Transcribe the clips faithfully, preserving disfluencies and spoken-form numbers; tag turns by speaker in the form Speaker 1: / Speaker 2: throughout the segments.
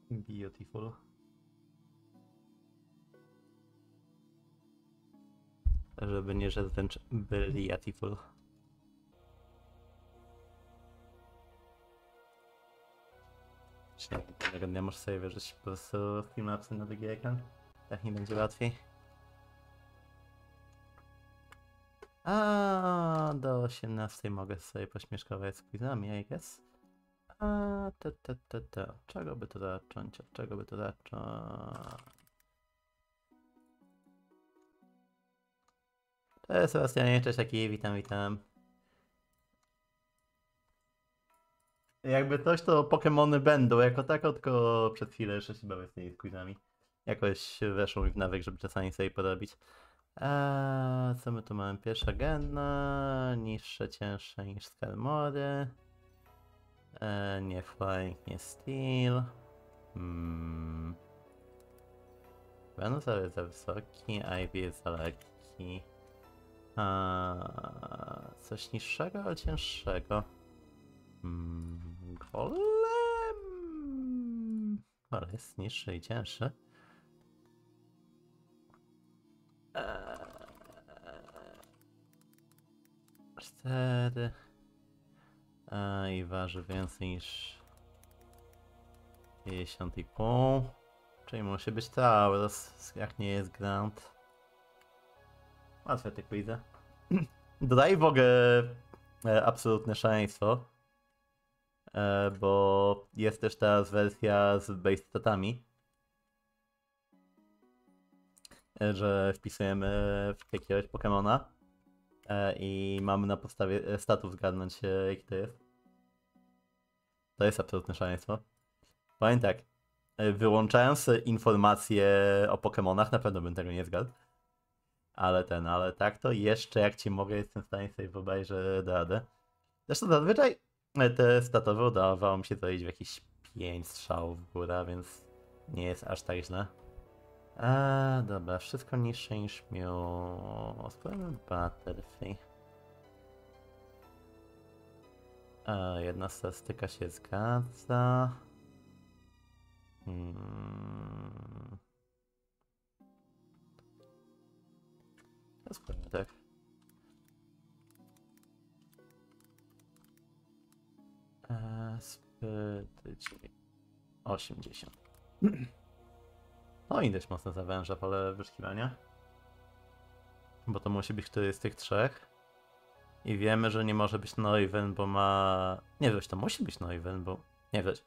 Speaker 1: Beautiful. Żeby nie, że wręcz beautiful. Czy nie, tego dnia możesz sobie wierzyć po prostu Streamlabsy na drugi ekran? Tak nie będzie łatwiej. A do osiemnastej mogę sobie pośmieszkować z quizami, I guess. A te, te, te, te. Czego by to zacząć? Od czego by to zacząć? Cześć Sebastianie, cześć Aki, witam, witam. Jakby coś, to Pokemony będą jako tako, tylko przed chwilę jeszcze się bawię z tymi quizami. Jakoś weszło mi w nawyk, żeby czasami sobie porobić. Eee, co my tu mamy? Pierwsza genna, niższe, cięższe niż Skarmory. Eee, nie Flying, nie Steel. Hmm. Venusaur jest za wysoki, Ivy jest za lekki. A, coś niższego, ale cięższego. Hmm, golem. Ale jest niższy i cięższy. Eee, cztery. A, i waży więcej niż pięćdziesiąt i pół. Czyli musi być Taurus, jak nie jest Grand. Łatwe te quizy. Dodaj w ogóle e, absolutne szaleństwo. E, bo jest też teraz wersja z base statami. E, że wpisujemy w jakiegoś Pokemona e, i mamy na podstawie statów zgadnąć e, jaki to jest. To jest absolutne szaleństwo. Powiem tak, e, wyłączając informacje o Pokemonach, na pewno bym tego nie zgadł. Ale ten, ale tak to jeszcze jak ci mogę, jestem w stanie sobie wyobrazić, że da radę. Zresztą zazwyczaj te statowe udawało mi się zrobić w jakieś pięć strzałów w górę, więc nie jest aż tak źle. A dobra, wszystko niższe niż miał. Spróbujmy Butterfree. A, jedna statystyka się zgadza. Hmm. Ja spróbujmy tak. Eee, spytyć. osiemdziesiąt. No i dość mocno zawęża pole wyszukiwania. Bo to musi być któryś z tych trzech. I wiemy, że nie może być Noivern, bo ma... Nie wiesz, to musi być Noivern, bo... Nie wiesz.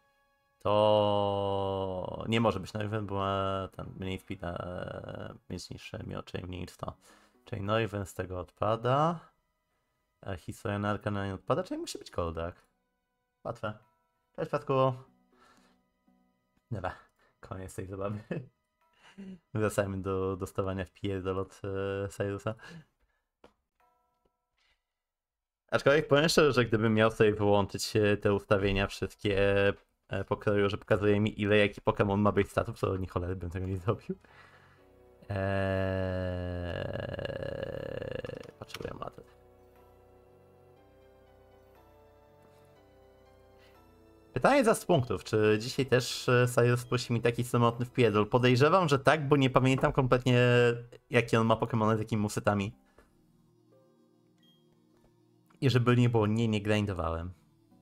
Speaker 1: To... Nie może być Noivern, bo ma ten mniej speeda, mieć niższe miocze i mniej sto. Czyli Noivern z tego odpada. Historianarka na nie odpada, czyli musi być Goldak. Łatwe. Cześć Patku. Dobra, koniec tej zabawy. Wracajmy do dostawania wpierdol od e, Cyrusa. Aczkolwiek powiem szczerze, że gdybym miał sobie wyłączyć te ustawienia wszystkie e, pokroju, że pokazuje mi ile jaki Pokémon ma być statów, to ni cholery bym tego nie zrobił. Eee... Potrzebuję maty. Pytanie za z punktów, czy dzisiaj też Cyrus spuści mi taki samotny wpierdol? Podejrzewam, że tak, bo nie pamiętam kompletnie jakie on ma Pokémony z jakimi musetami. I żeby nie było, nie, nie grindowałem.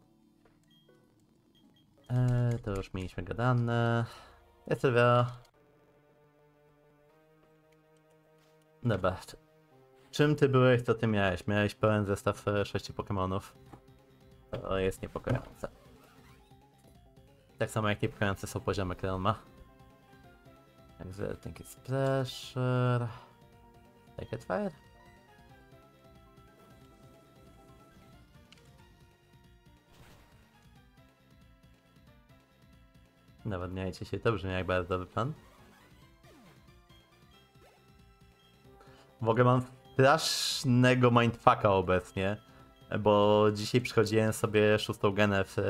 Speaker 1: Eee, to już mieliśmy gadane. Jest to dobra. Czym ty byłeś, co ty miałeś? Miałeś pełen zestaw sześciu Pokémonów. To jest niepokojące. Tak samo jak niepokojące są poziomy, które on ma. Exerting is pressure. Take it fire. Nawadniajcie się, to brzmi jak bardzo dobry plan. W ogóle mam strasznego mindfucka obecnie, bo dzisiaj przychodziłem sobie szóstą genę w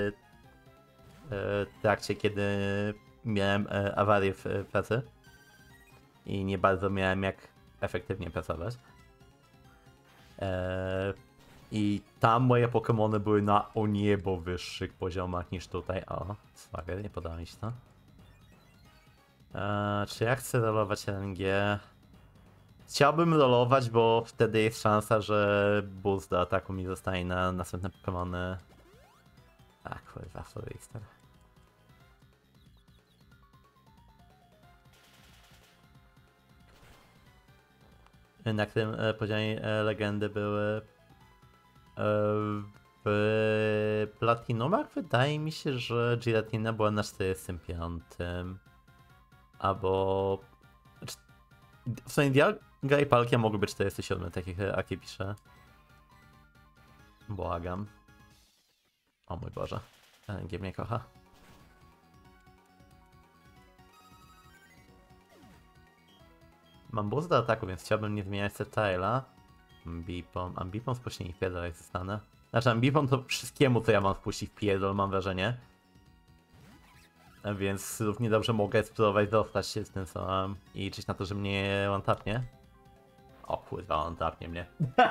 Speaker 1: e, trakcie, kiedy miałem e, awarię w e, pracy i nie bardzo miałem jak efektywnie pracować. E, I tam moje Pokemony były na o niebo wyższych poziomach niż tutaj. O, swagger, nie podoba mi się to. Eee, czy ja chcę rolować L N G? Chciałbym rolować, bo wtedy jest szansa, że boost do ataku mi zostanie na następne Pokemony. A kurwa, Florister. Na którym e, poziomie e, legendy były e, w Platinumach? Wydaje mi się, że Giratina była na czterdziestym piątym. Albo... W sumie Dialga i Palkia mogły być czterdziesty siódmy, tak jak Aki pisze. Błagam. O mój Boże. L N G mnie kocha. Mam boost do ataku, więc chciałbym nie zmieniać Setaila. Ambipom. Ambipom spuścić w pierdol jak zostanę. Znaczy Ambipom to wszystkiemu, co ja mam wpuścić w pierdol, mam wrażenie. Więc równie dobrze mogę spróbować dostać się z tym co mam i liczyć na to, że mnie on tapnie. O kurwa, on tapnie mnie.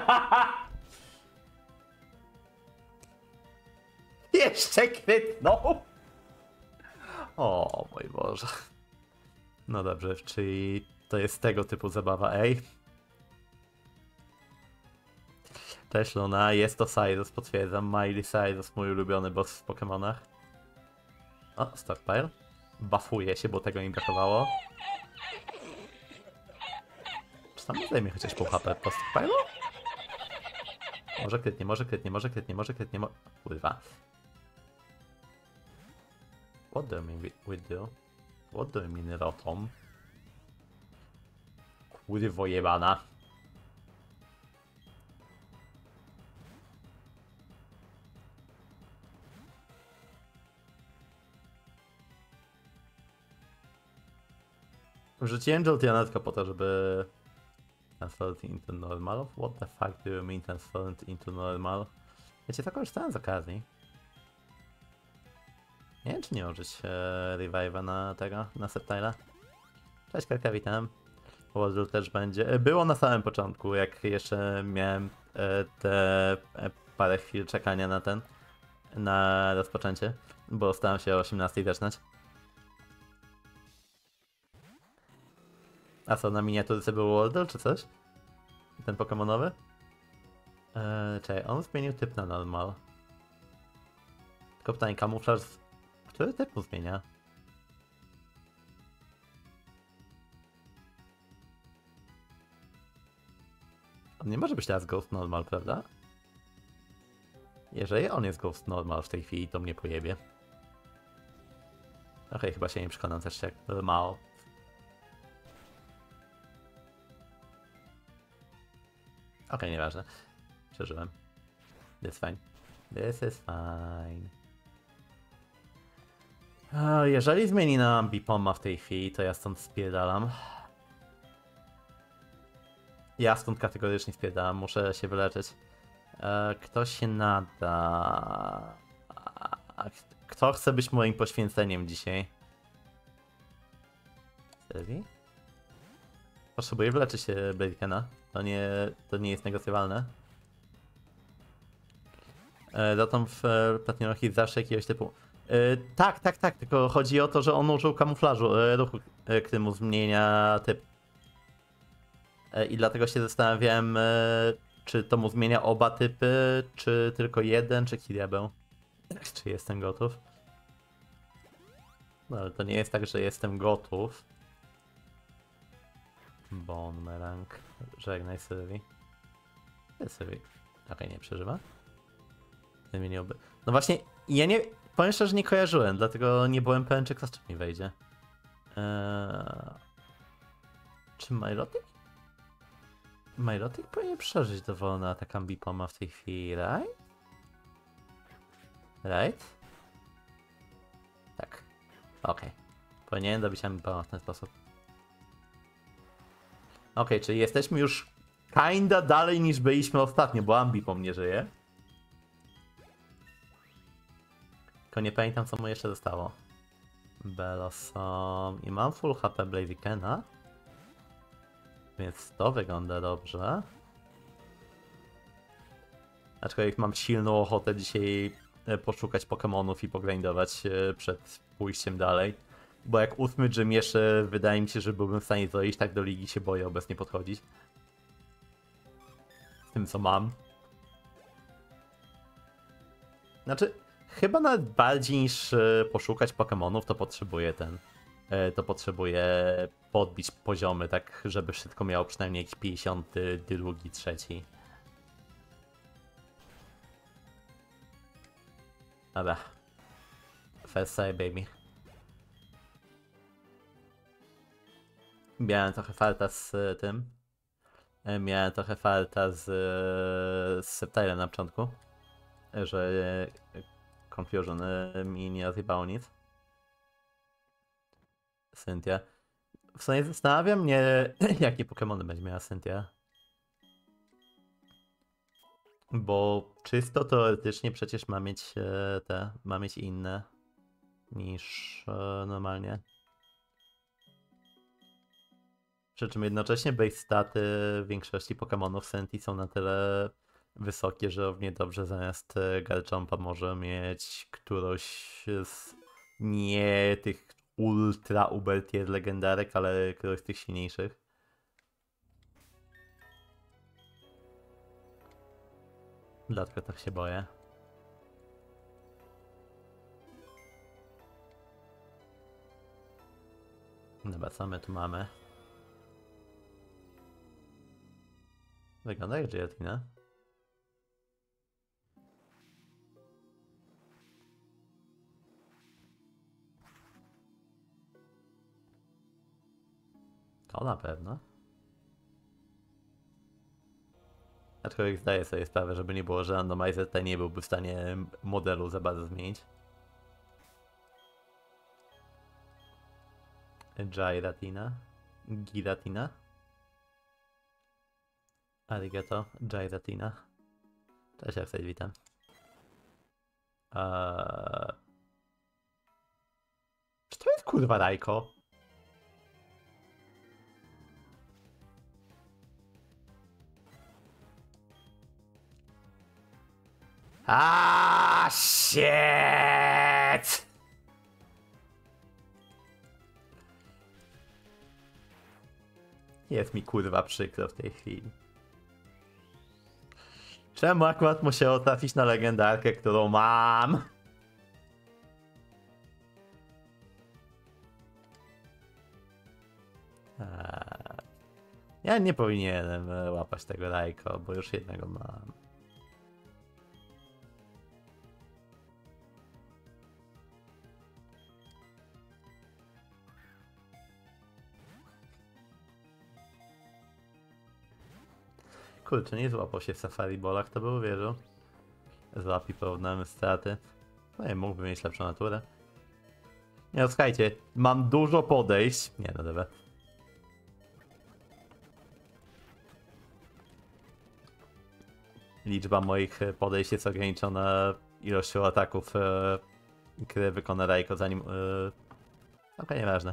Speaker 1: Jeszcze krytnął! O mój Boże. No dobrze, czyli to jest tego typu zabawa, ej. Cześć Luna, jest to Cyrus, potwierdzam. Miley Cyrus, mój ulubiony boss w Pokemonach. O, Stockpile. Buffuje się, bo tego mi brakowało. Czy tam zajmie chociaż pół H P po Stockpile'u? Może krytnie, może krytnie, może krytnie, może krytnie, mo... Kurwa. What do you mean we do? What do you mean rotom? Kurwo jebana. Wrzuciłem Jolteona tylko po to, żeby transformed into normal. What the fuck do you mean transformed into normal? Wiecie, to korzystałem z okazji. Nie wiem, czy nie użyć e, revive'a na tego, na Sceptile'a. Cześć Karka, witam. Waddle też będzie. Było na samym początku, jak jeszcze miałem e, te e, parę chwil czekania na ten, na rozpoczęcie, bo starałem się o osiemnastej zaczynać. A co, na miniaturce był Waddle czy coś? Ten pokemonowy? Eee, czekaj, on zmienił typ na normal. Tylko pytanie, kamuflaż... Który typ mu zmienia? On nie może być teraz Ghost Normal, prawda? Jeżeli on jest Ghost Normal w tej chwili, to mnie pojebie. Okej, okay, chyba się nie przekonam też jak mało. Okej, okay, nieważne. Przeżyłem. This is fine. This is fine. Jeżeli zmieni na Ambipoma w tej chwili, to ja stąd spierdalam. Ja stąd kategorycznie spierdalam, muszę się wyleczyć. Kto się nada? Kto chce być moim poświęceniem dzisiaj? Sylwii? Potrzebuję wyleczyć się Bladykena. To nie, to nie jest negocjowalne. Rotom w Platinumach jest zawsze jakiegoś typu... Yy, tak, tak, tak, tylko chodzi o to, że on użył kamuflażu, yy, ruchu, yy, który mu zmienia typ. Yy, I dlatego się zastanawiałem, yy, czy to mu zmienia oba typy, czy tylko jeden, czy diabeł. Czy jestem gotów? No ale to nie jest tak, że jestem gotów. Bonmerang. Żegnaj Sylwii. Gdzie Sylwii? Okej, okay, nie przeżywa. Zmieniłby. No właśnie, ja nie... Powiem szczerze, że nie kojarzyłem, dlatego nie byłem pewien, czy klas mi wejdzie. Eee... Czy Milotic? Milotic powinien przeżyć dowolny atak Ambipoma w tej chwili, right? Right? Tak. Okej. Okay. Powinienem dobić Ambipoma w ten sposób. Okej, okay, czyli jesteśmy już kinda dalej niż byliśmy ostatnio, bo Ambipom nie żyje. Tylko nie pamiętam, co mu jeszcze zostało. Belosom. I mam full H P Bladykena. Więc to wygląda dobrze. Aczkolwiek mam silną ochotę dzisiaj poszukać Pokemonów i pogrindować przed pójściem dalej. Bo jak ósmy gym jeszcze wydaje mi się, że byłbym w stanie dojść, tak do ligi się boję obecnie podchodzić. Z tym co mam. Znaczy, chyba nawet bardziej niż e, poszukać Pokemonów, to potrzebuję ten. E, to potrzebuję podbić poziomy, tak żeby wszystko miało przynajmniej jakiś pięćdziesiąty drugi, trzeci. Dobra. First side, baby. Miałem trochę farta z e, tym. E, miałem trochę farta z, e, z Sceptilem na początku. E, że e, Confusion e, mi nie rozjebało nic. Cynthia. W sumie zastanawiam mnie, jakie Pokemony będzie miała Cynthia. Bo czysto teoretycznie przecież ma mieć e, te, ma mieć inne niż e, normalnie. Przy czym jednocześnie base staty większości Pokemonów Senti są na tyle wysokie, że równie dobrze zamiast e, Garchompa może mieć którąś z nie tych ultra uber tier legendarek, ale którąś z tych silniejszych. Dlatego tak się boję. Dobra, co my tu mamy? Wygląda jak Giratina. To na pewno. Aczkolwiek zdaję sobie sprawę, żeby nie było, że randomizer tutaj nie byłby w stanie modelu za bardzo zmienić. Giratina. Giratina. Arigato. Giratina. Cześć, jak sobie witam. Eee... Czy to jest kurwa Rajko? Ah, shit! Jest mi kurwa przykro w tej chwili. Czemu akurat musiało trafić na legendarkę, którą mam? Eee, ja nie powinienem łapać tego Rajko, bo już jednego mam. Kurczę, nie złapał się w Safari Ballach, to był wierzą. Złapi porównamy straty. No i mógłby mieć lepszą naturę. Nie no, słuchajcie, mam dużo podejść. Nie no, dobra. Liczba moich podejść jest ograniczona ilością ataków, e, które wykona Rajko, zanim... E... Okej, okay, nieważne.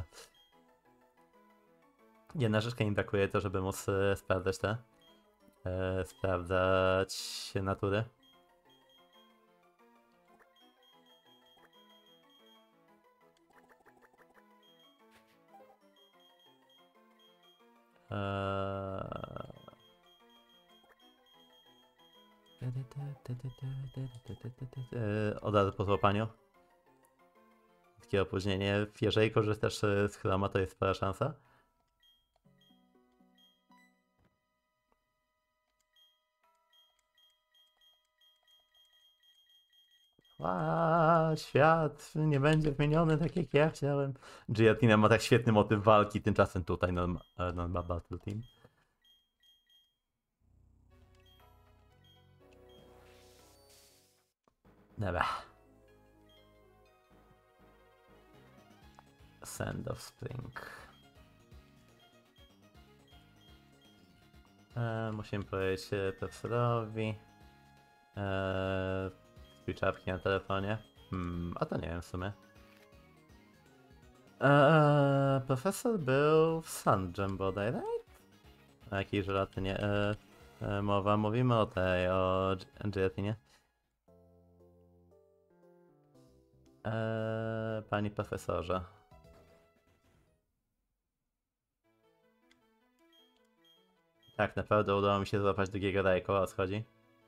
Speaker 1: Jedna rzecz, mi brakuje, to żeby móc e, sprawdzać te... E, sprawdzać natury. Eee, od razu po złapaniu. Takie opóźnienie. Jeżeli korzystasz z chroma, to jest spora szansa. A, świat nie będzie zmieniony tak jak ja chciałem. Giratina ma tak świetny motyw walki, tymczasem tutaj non, non ma Battle Team. Dobra. Sand of Spring. E, musimy powiedzieć profesorowi. E, Switchapki na telefonie. Hmm, a to nie wiem w sumie. Eee, profesor był w Sandgem bodaj, right? O jakiej żelatynie e, e, mowa? Mówimy o tej, o żelatinie. Eee, panie profesorze. Tak, naprawdę udało mi się złapać drugiego Rajko, o co chodzi.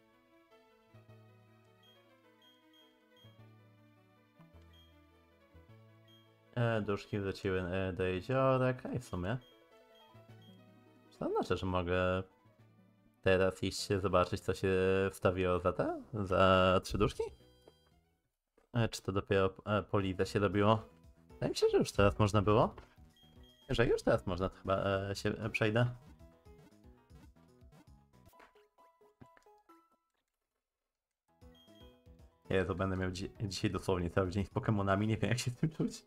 Speaker 1: E, duszki wróciły e, do jeziora, i w sumie. Czy to znaczy, że mogę teraz iść zobaczyć, co się wstawiło za te? Za trzy duszki? E, czy to dopiero e, po lidze się robiło? Wydaje mi się, że już teraz można było. Że już teraz można, to chyba e, się e, przejdę. Jezu, będę miał dzi dzisiaj dosłownie cały dzień z Pokemonami, nie wiem jak się z tym czuć.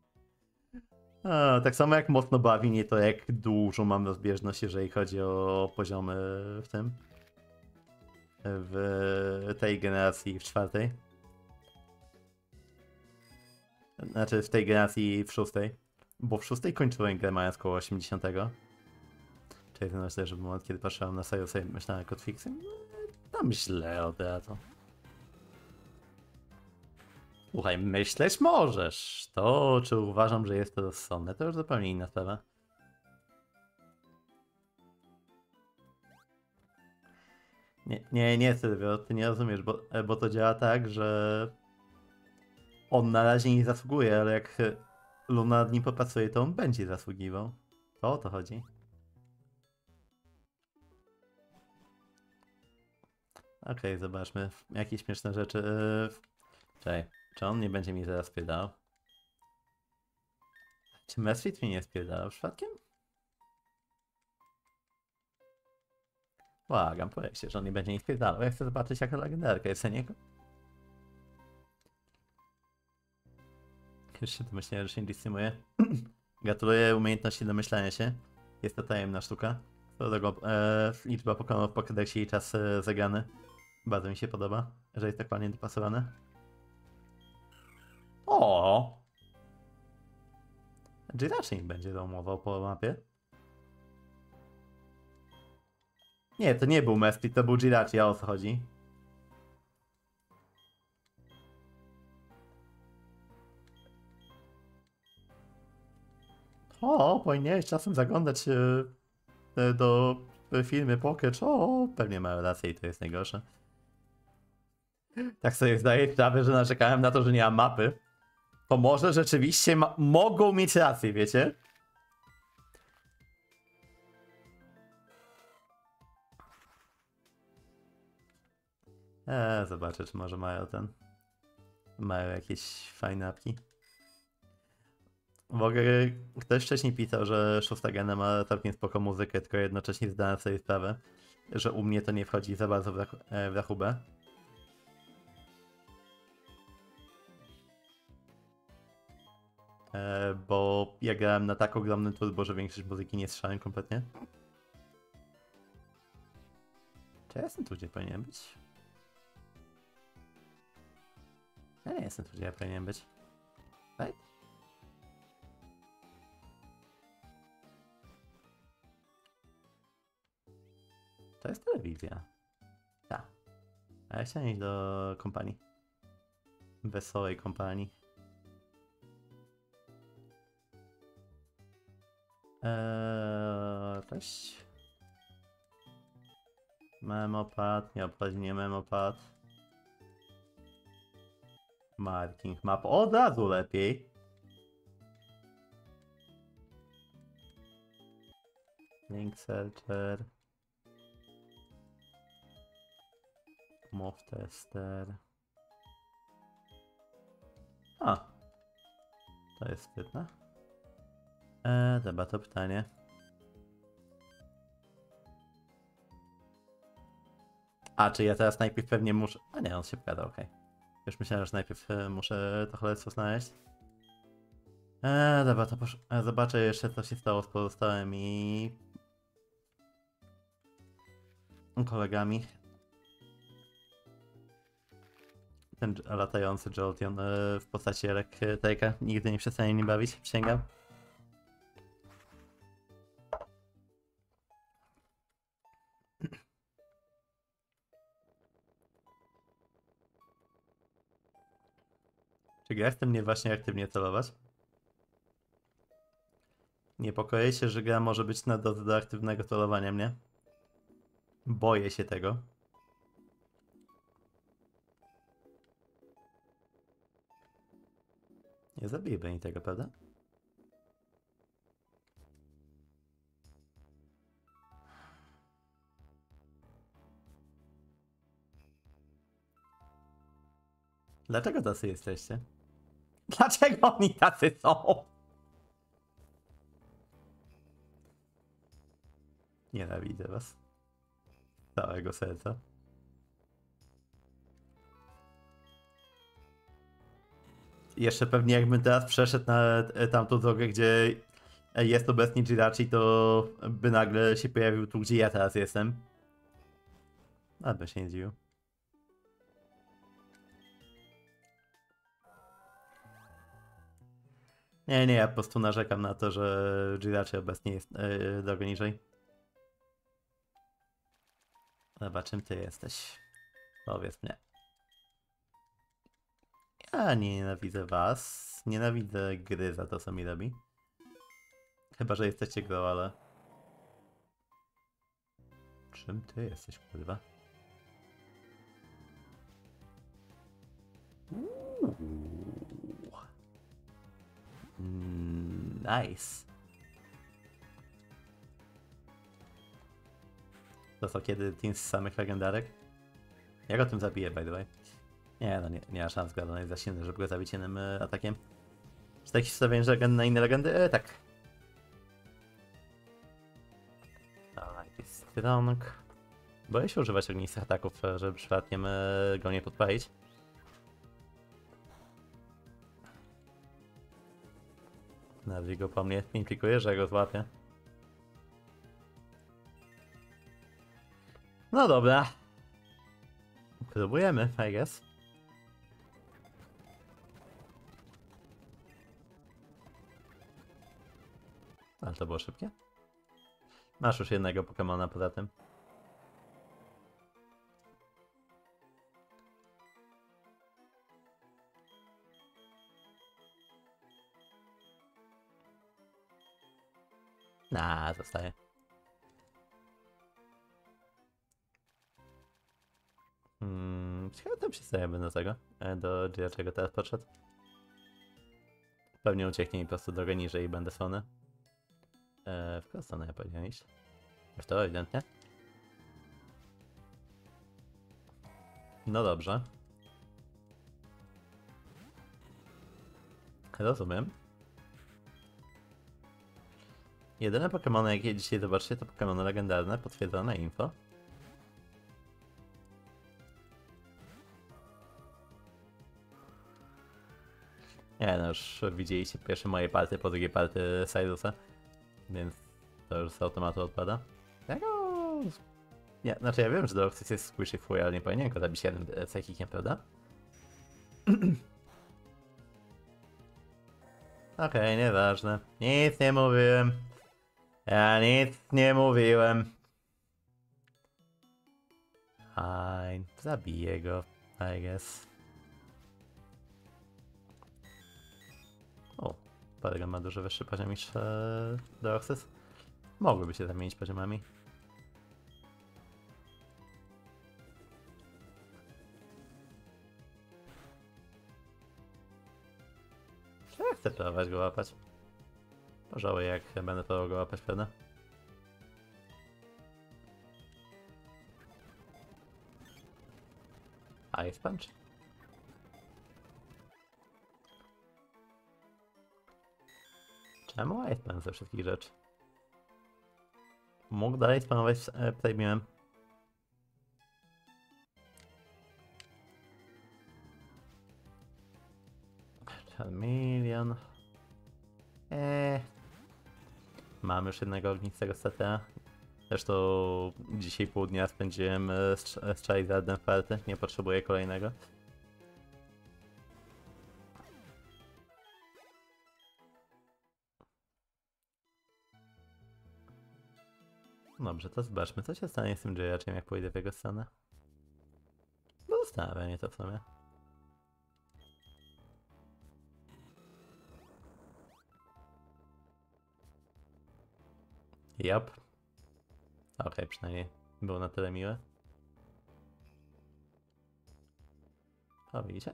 Speaker 1: A, tak samo jak mocno bawi mnie to, jak dużo mam rozbieżność, jeżeli chodzi o poziomy w tym. W tej generacji, w czwartej. Znaczy w tej generacji w szóstej. Bo w szóstej kończyłem grę mając koło osiemdziesiątego. Czyli ten myślę, że w moment, kiedy patrzyłem na serio, sobie myślałem jak Hotfixy, no, tam źle od razu. Słuchaj, myśleć możesz. To, czy uważam, że jest to rozsądne, to już zupełnie inna sprawa. Nie, nie, nie, Sylwio, ty nie rozumiesz, bo, bo to działa tak, że on na razie nie zasługuje, ale jak Luna nad nim popracuje, to on będzie zasługiwał. To o to chodzi. Okej, okay, zobaczmy. Jakieś śmieszne rzeczy. Czekaj, czy on nie będzie mi zaraz spierdalał? Czy Mesfit mi nie spierdalał przypadkiem? Błagam, powiedz się, że on nie będzie mi spierdalał. Ja chcę zobaczyć, jaka legendarka jest za niego. Już się domyślałem, że się dyscymuje. Gratuluję umiejętności domyślania się. Jest to tajemna sztuka. Co do tego, e, liczba Pokémonów w Pokédexie i czas e, zagrany. Bardzo mi się podoba, że jest tak ładnie dopasowane. O! Jirachi będzie roamował po mapie. Nie, to nie był Mesprit, to był Jirachi, a o co chodzi? O, powinieneś czasem zaglądać e, do filmy Pokécz. O, pewnie mają rację i to jest najgorsze. Tak sobie zdaję sprawę, że narzekałem na to, że nie mam mapy. To może rzeczywiście mogą mieć rację, wiecie? Eee, zobaczę, czy może mają ten... Mają jakieś fajne apki. W ogóle ktoś wcześniej pisał, że szósta gena ma całkiem spoko muzykę, tylko jednocześnie zdałem sobie sprawę, że u mnie to nie wchodzi za bardzo w, rach w rachubę. E, bo ja grałem na tak ogromnym turbo, że większość muzyki nie słyszałem kompletnie. Czy ja jestem tu, gdzie powinien być? Ja nie jestem tu, gdzie ja powinien być. Right? To jest telewizja. Tak. A ja chciałem iść do kompanii. Wesołej kompanii. Eee, cześć. Memopad, nie obchodzi mnie memopad. Marking map, od razu lepiej. Link searcher. Move tester. A. To jest sprytne. Eee, dobra, to pytanie. A, czy ja teraz najpierw pewnie muszę... A nie, on się pogada, okej. Okay. Już myślałem, że najpierw muszę to cholerstwo znaleźć. Eee, dobra, to posz... e, zobaczę jeszcze, co się stało z pozostałymi... kolegami. Ten latający Jolteon e, w postaci elektryka nigdy nie przestanie mnie bawić, przysięgam. Czy gra chce mnie właśnie aktywnie celować? Niepokoję się, że gra może być na drodze do aktywnego celowania mnie. Boję się tego. Nie zabijmy ani tego, prawda? Dlaczego tacy jesteście? Dlaczego oni tacy są? Nienawidzę was. Z całego serca. Jeszcze pewnie jakbym teraz przeszedł na tamtą drogę, gdzie jest obecnie Jirachi, to by nagle się pojawił tu, gdzie ja teraz jestem. A bym się nie dziwił. Nie, nie, ja po prostu narzekam na to, że Jirachi obecnie jest yy, drogę niżej. Dobra, czym ty jesteś? Powiedz mnie. Ja nie nienawidzę was. Nienawidzę gry za to, co mi robi. Chyba, że jesteście grą, ale... Czym ty jesteś, kurwa? Uuu. Nice. To co, kiedy team z samych legendarek? Ja go tym zabiję, by the way. Nie, no nie, nie ma szans, Gladon jest za silny, żeby go zabić jednym y, atakiem. Czy takich wstawień legend na inne legendy? E, tak. Alright, strong. Boję się używać ognistych ataków, żeby przypadkiem y, go nie podpalić. Nazwij go po mnie, implikuje, że go złapię. No dobra. Próbujemy, I guess. Ale to było szybkie. Masz już jednego Pokemona poza tym. Na, zostaje. Hmm, ciekawe to przystajemy do tego, do dlaczego teraz podszedł. Pewnie ucieknie mi po prostu drogę niżej i będę słony. Eee, w którą stronę ja powinienem iść? W to ewidentnie. No dobrze. Rozumiem. Jedyne Pokemony, jakie dzisiaj zobaczycie, to Pokemony legendarne, potwierdzone info. Nie no, już widzieliście pierwsze moje party, po drugiej party Cyrusa, więc to już z automatu odpada. Jako... Nie, znaczy ja wiem, że Deoxys jest squishy fuj, ale nie powinien go zabić jednym psychikiem, prawda? Okej, okay, nieważne. Nic nie mówiłem. Ja nic nie mówiłem. Fine, zabiję go, I guess. O, Porygon ma dużo wyższy poziom niż e, Deoxys. Mogłyby się zamienić poziomami. Ja chcę próbować go łapać. Pożałuję, jak będę próbował go łapać, prawda? Ice Punch. Czemu Ice Punch ze wszystkich rzeczy? Mógł dalej spanować e, Playbeamem. Charmeleon. Eee. Mam już jednego ognistego seta. Zresztą dzisiaj pół dnia spędziłem z, z Charizardem w party. Nie potrzebuję kolejnego. Dobrze, to zobaczmy, co się stanie z tym Jiraczem, jak pójdę w jego stronę. No zostawię, nie to w sumie. Jap. Okej, okay, przynajmniej Było na tyle miłe. O, widzicie?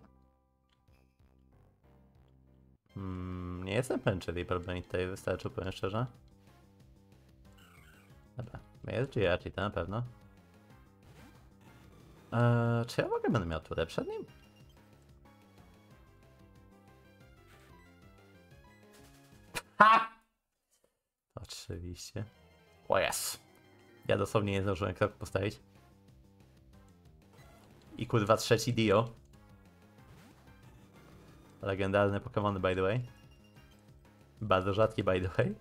Speaker 1: Hmm, nie jestem pewien, czy Reaper Blade tutaj wystarczy, powiem szczerze. Dobra, jest G R, czyli to na pewno. Eee, czy ja w ogóle będę miał turę przed nim? Ha! Oczywiście. O jest! Ja dosłownie nie zdążyłem krok postawić. I kurwa trzeci Dio. Legendarne Pokémony by the way. Bardzo rzadkie by the way.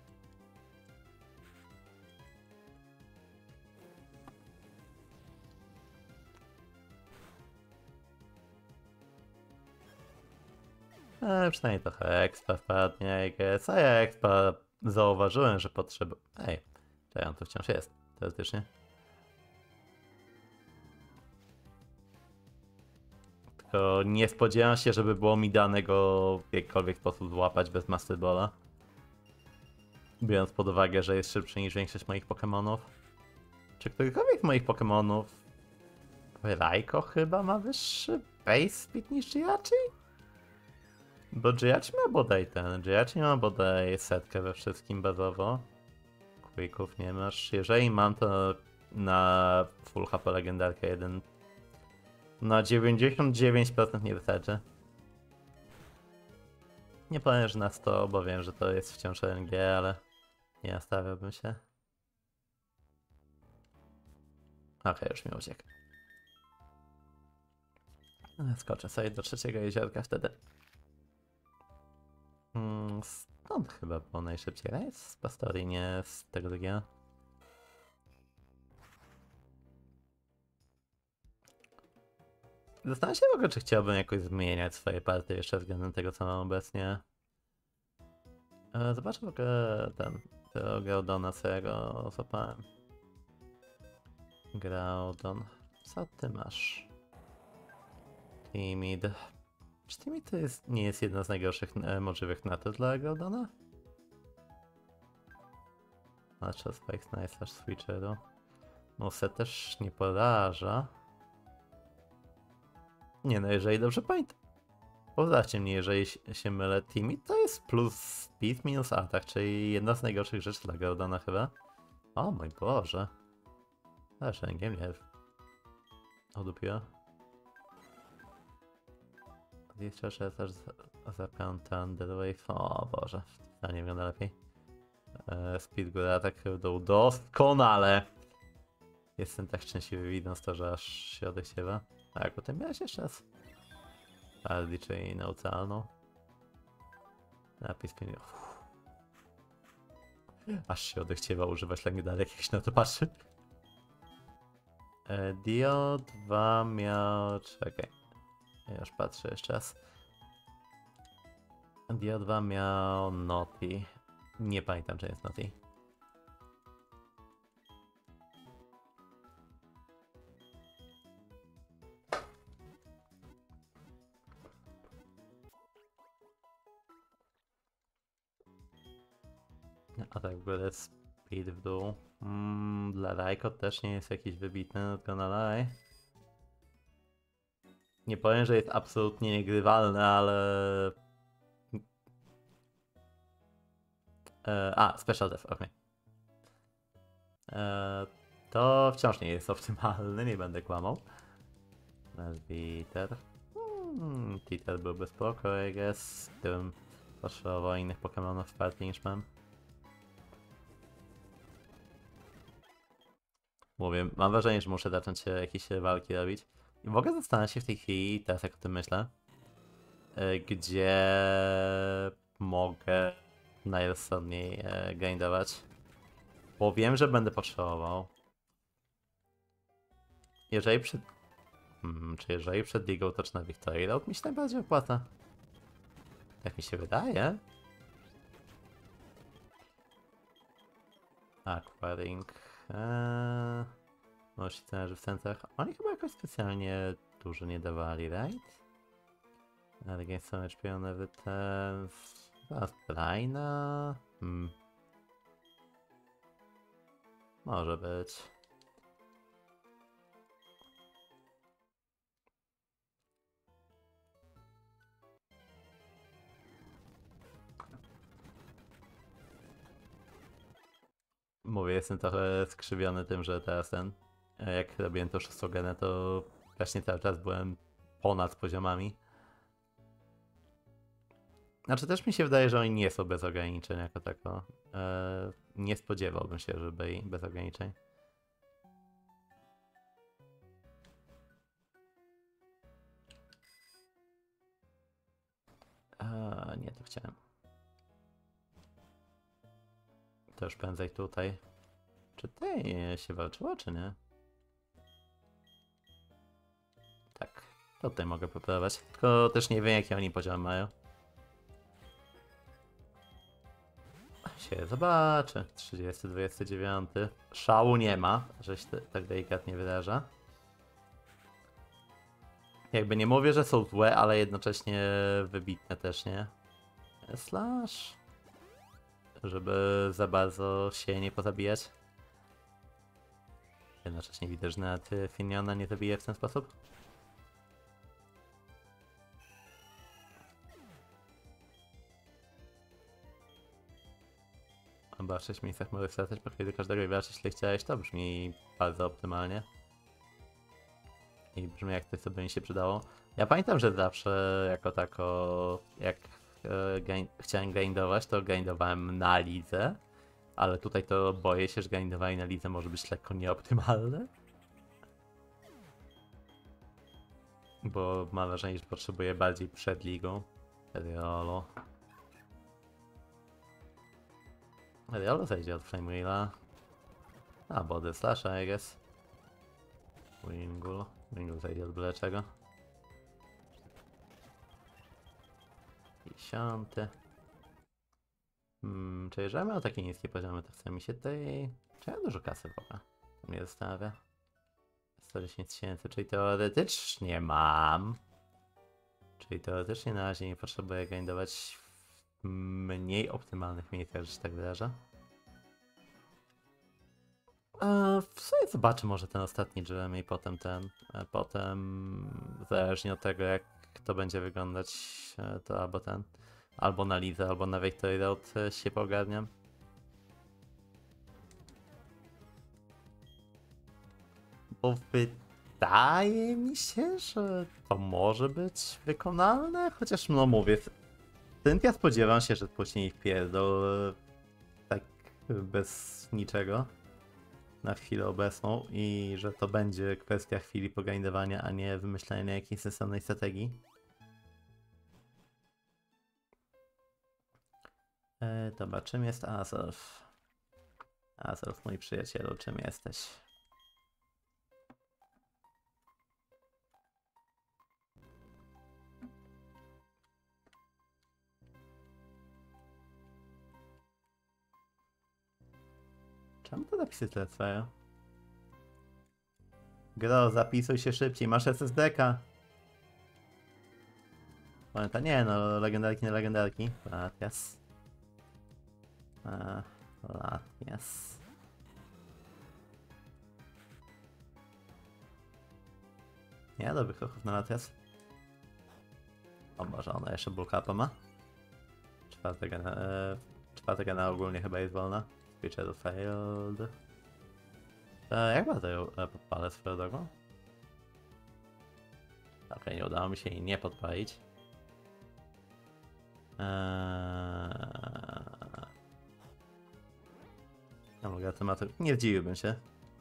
Speaker 1: Ale przynajmniej trochę expa wpadnie, I guess. A ja expa zauważyłem, że potrzeba... Ej, czekaj, on tu wciąż jest, teoretycznie. Tylko nie spodziewam się, żeby było mi dane go w jakikolwiek sposób złapać bez Master Balla. Biorąc pod uwagę, że jest szybszy niż większość moich Pokémonów. Czy którykolwiek z moich Pokémonów... Rajko chyba ma wyższy base speed niż Giachi? Bo Giachi ma bodaj ten, Giachi ma bodaj setkę we wszystkim bazowo. Quicków nie masz. Jeżeli mam, to na full H P legendarkę jeden. Na dziewięćdziesiąt dziewięć procent nie wystarczy. Nie powiem, że na sto, bo wiem, że to jest wciąż R N G, ale nie nastawiałbym się. Okej, okay, już mi uciekł. Skoczę sobie do trzeciego jeziorka wtedy. Hmm, stąd chyba było najszybciej, ale jest z Pastorii, nie z tego drugiego. Zastanawiam się w ogóle, czy chciałbym jakoś zmieniać swoje partie jeszcze względem tego, co mam obecnie. Zobaczę w ogóle ten, tego Groudona, co ja go złapałem. Groudon, co ty masz? Timid. Czy Timid to jest, nie jest jedna z najgorszych e, możliwych natur dla Groudona? Znaczy Spike Nice aż Switcheru. Muse też nie poraża. Nie no, jeżeli dobrze pamiętam. Poprawcie mnie, jeżeli się mylę, Timid to jest plus speed minus atak, czyli jedna z najgorszych rzeczy dla Groudona chyba. O mój Boże. Też R N G mnie odupiło. Jeszcze też zapiąłem Thunderwave. O Boże, to nie wygląda lepiej. E, speed góra, atak dół doskonale. Jestem tak szczęśliwy widząc to, że aż się odechciewa. A jak potem miałeś jeszcze raz? Aldi, czyli neutralną. Napis pieniędzy. Aż się odechciewa używać legendarek, jak się na to patrzy. E, Dio dwa miał... Czekaj. Ja już patrzę jeszcze raz. Dio dwa miał Noti. Nie pamiętam, czy jest Noti. A tak w ogóle speed w dół. Mm, dla Rajko też nie jest jakiś wybitny, tylko na laj. Nie powiem, że jest absolutnie niegrywalny, ale... E, a, Special Def, okej. Okay. To wciąż nie jest optymalny, nie będę kłamał. Nasz Bitter. Hmm, Titer byłby spoko, I guess. Gdybym potrzebował innych Pokémonów w partii niż mam. Mówię, mam wrażenie, że muszę zacząć jakieś walki robić. I w ogóle zastanawiam się w tej chwili, teraz jak o tym myślę, gdzie mogę najrozsądniej grindować. Bo wiem, że będę potrzebował. Jeżeli przed... Hmm, czy jeżeli przed ligą to czy na Victory Road mi się najbardziej opłaca? Tak mi się wydaje. Aquaring. Eee... Możecie trenerzy w centrach. Oni chyba jakoś specjalnie dużo nie dawali, right? Ale nie są już pionery ten... Zaraz Braina... Hmm. Może być. Mówię, jestem trochę skrzywiony tym, że teraz ten, e, jak robiłem to szóstą genę, to właśnie cały czas byłem ponad poziomami. Znaczy też mi się wydaje, że oni nie są bez ograniczeń jako tako. E, nie spodziewałbym się, że byli bez ograniczeń. E, nie, to chciałem. To już prędzej tutaj. Czy ty się walczyło, czy nie? Tak, to tutaj mogę poprawiać. Tylko też nie wiem, jakie oni poziom mają. Się zobaczy. trzydziesty, dwadzieścia dziewięć. Szału nie ma, że się tak delikatnie wyraża. Jakby nie mówię, że są złe, ale jednocześnie wybitne też, nie? Slash. Żeby za bardzo się nie pozabijać. Jednocześnie widzę, że nawet Finiona nie zabije w ten sposób. Chyba w sześć miejscach możesz stracać pokój do każdego gracza, jeśli chciałeś, to brzmi bardzo optymalnie. I brzmi jak coś, co by mi się przydało. Ja pamiętam, że zawsze jako tako, jak e, gain, chciałem grindować, to grindowałem na lidze. Ale tutaj to boję się, że grindowanie na lidze może być lekko nieoptymalne. Bo mam wrażenie, że potrzebuję bardziej przed ligą. Riolo. Riolo zejdzie od Flame Wheela. A, Body Slash, I guess. Wingull. Wingull zejdzie od byle czego. Dziesiąty. Hmm, czy jeżeli miał takie niskie poziomy, to chce mi się tej... Czy ja dużo kasy w ogóle? To mnie zastanawia. sto dziesięć tysięcy, czyli teoretycznie mam. Czyli teoretycznie na razie nie potrzebuję grindować w mniej optymalnych miejscach, że się tak wyraża. Eee, w sumie zobaczę może ten ostatni Jeremy i potem ten. A potem zależnie od tego, jak to będzie wyglądać, to albo ten. Albo na lidze, albo na Victory Road się pogarniam. Bo wydaje mi się, że to może być wykonalne, chociaż no mówię, ja spodziewam się, że później wpierdol tak bez niczego na chwilę obecną i że to będzie kwestia chwili pogrindowania, a nie wymyślenia jakiejś sensownej strategii. E, dobra, czym jest Azorf? Azorf, mój przyjacielu, czym jesteś? Czemu te zapisy tyle trwają? Gro, zapisuj się szybciej, masz S S D ka. Pamięta, nie no, legendarki na legendarki. Latias. A, Latias. Nie, dobrych ruchów na Latias. O Boże, ona jeszcze bulkapa ma. Czwarta gena, e, czwarta gena ogólnie chyba jest wolna. Feature failed. E, jak bardzo ją e, podpalę swoją drogą? Okej, okay, nie udało mi się jej nie podpalić. Eee... No mogę tematu. Nie zdziwiłbym się.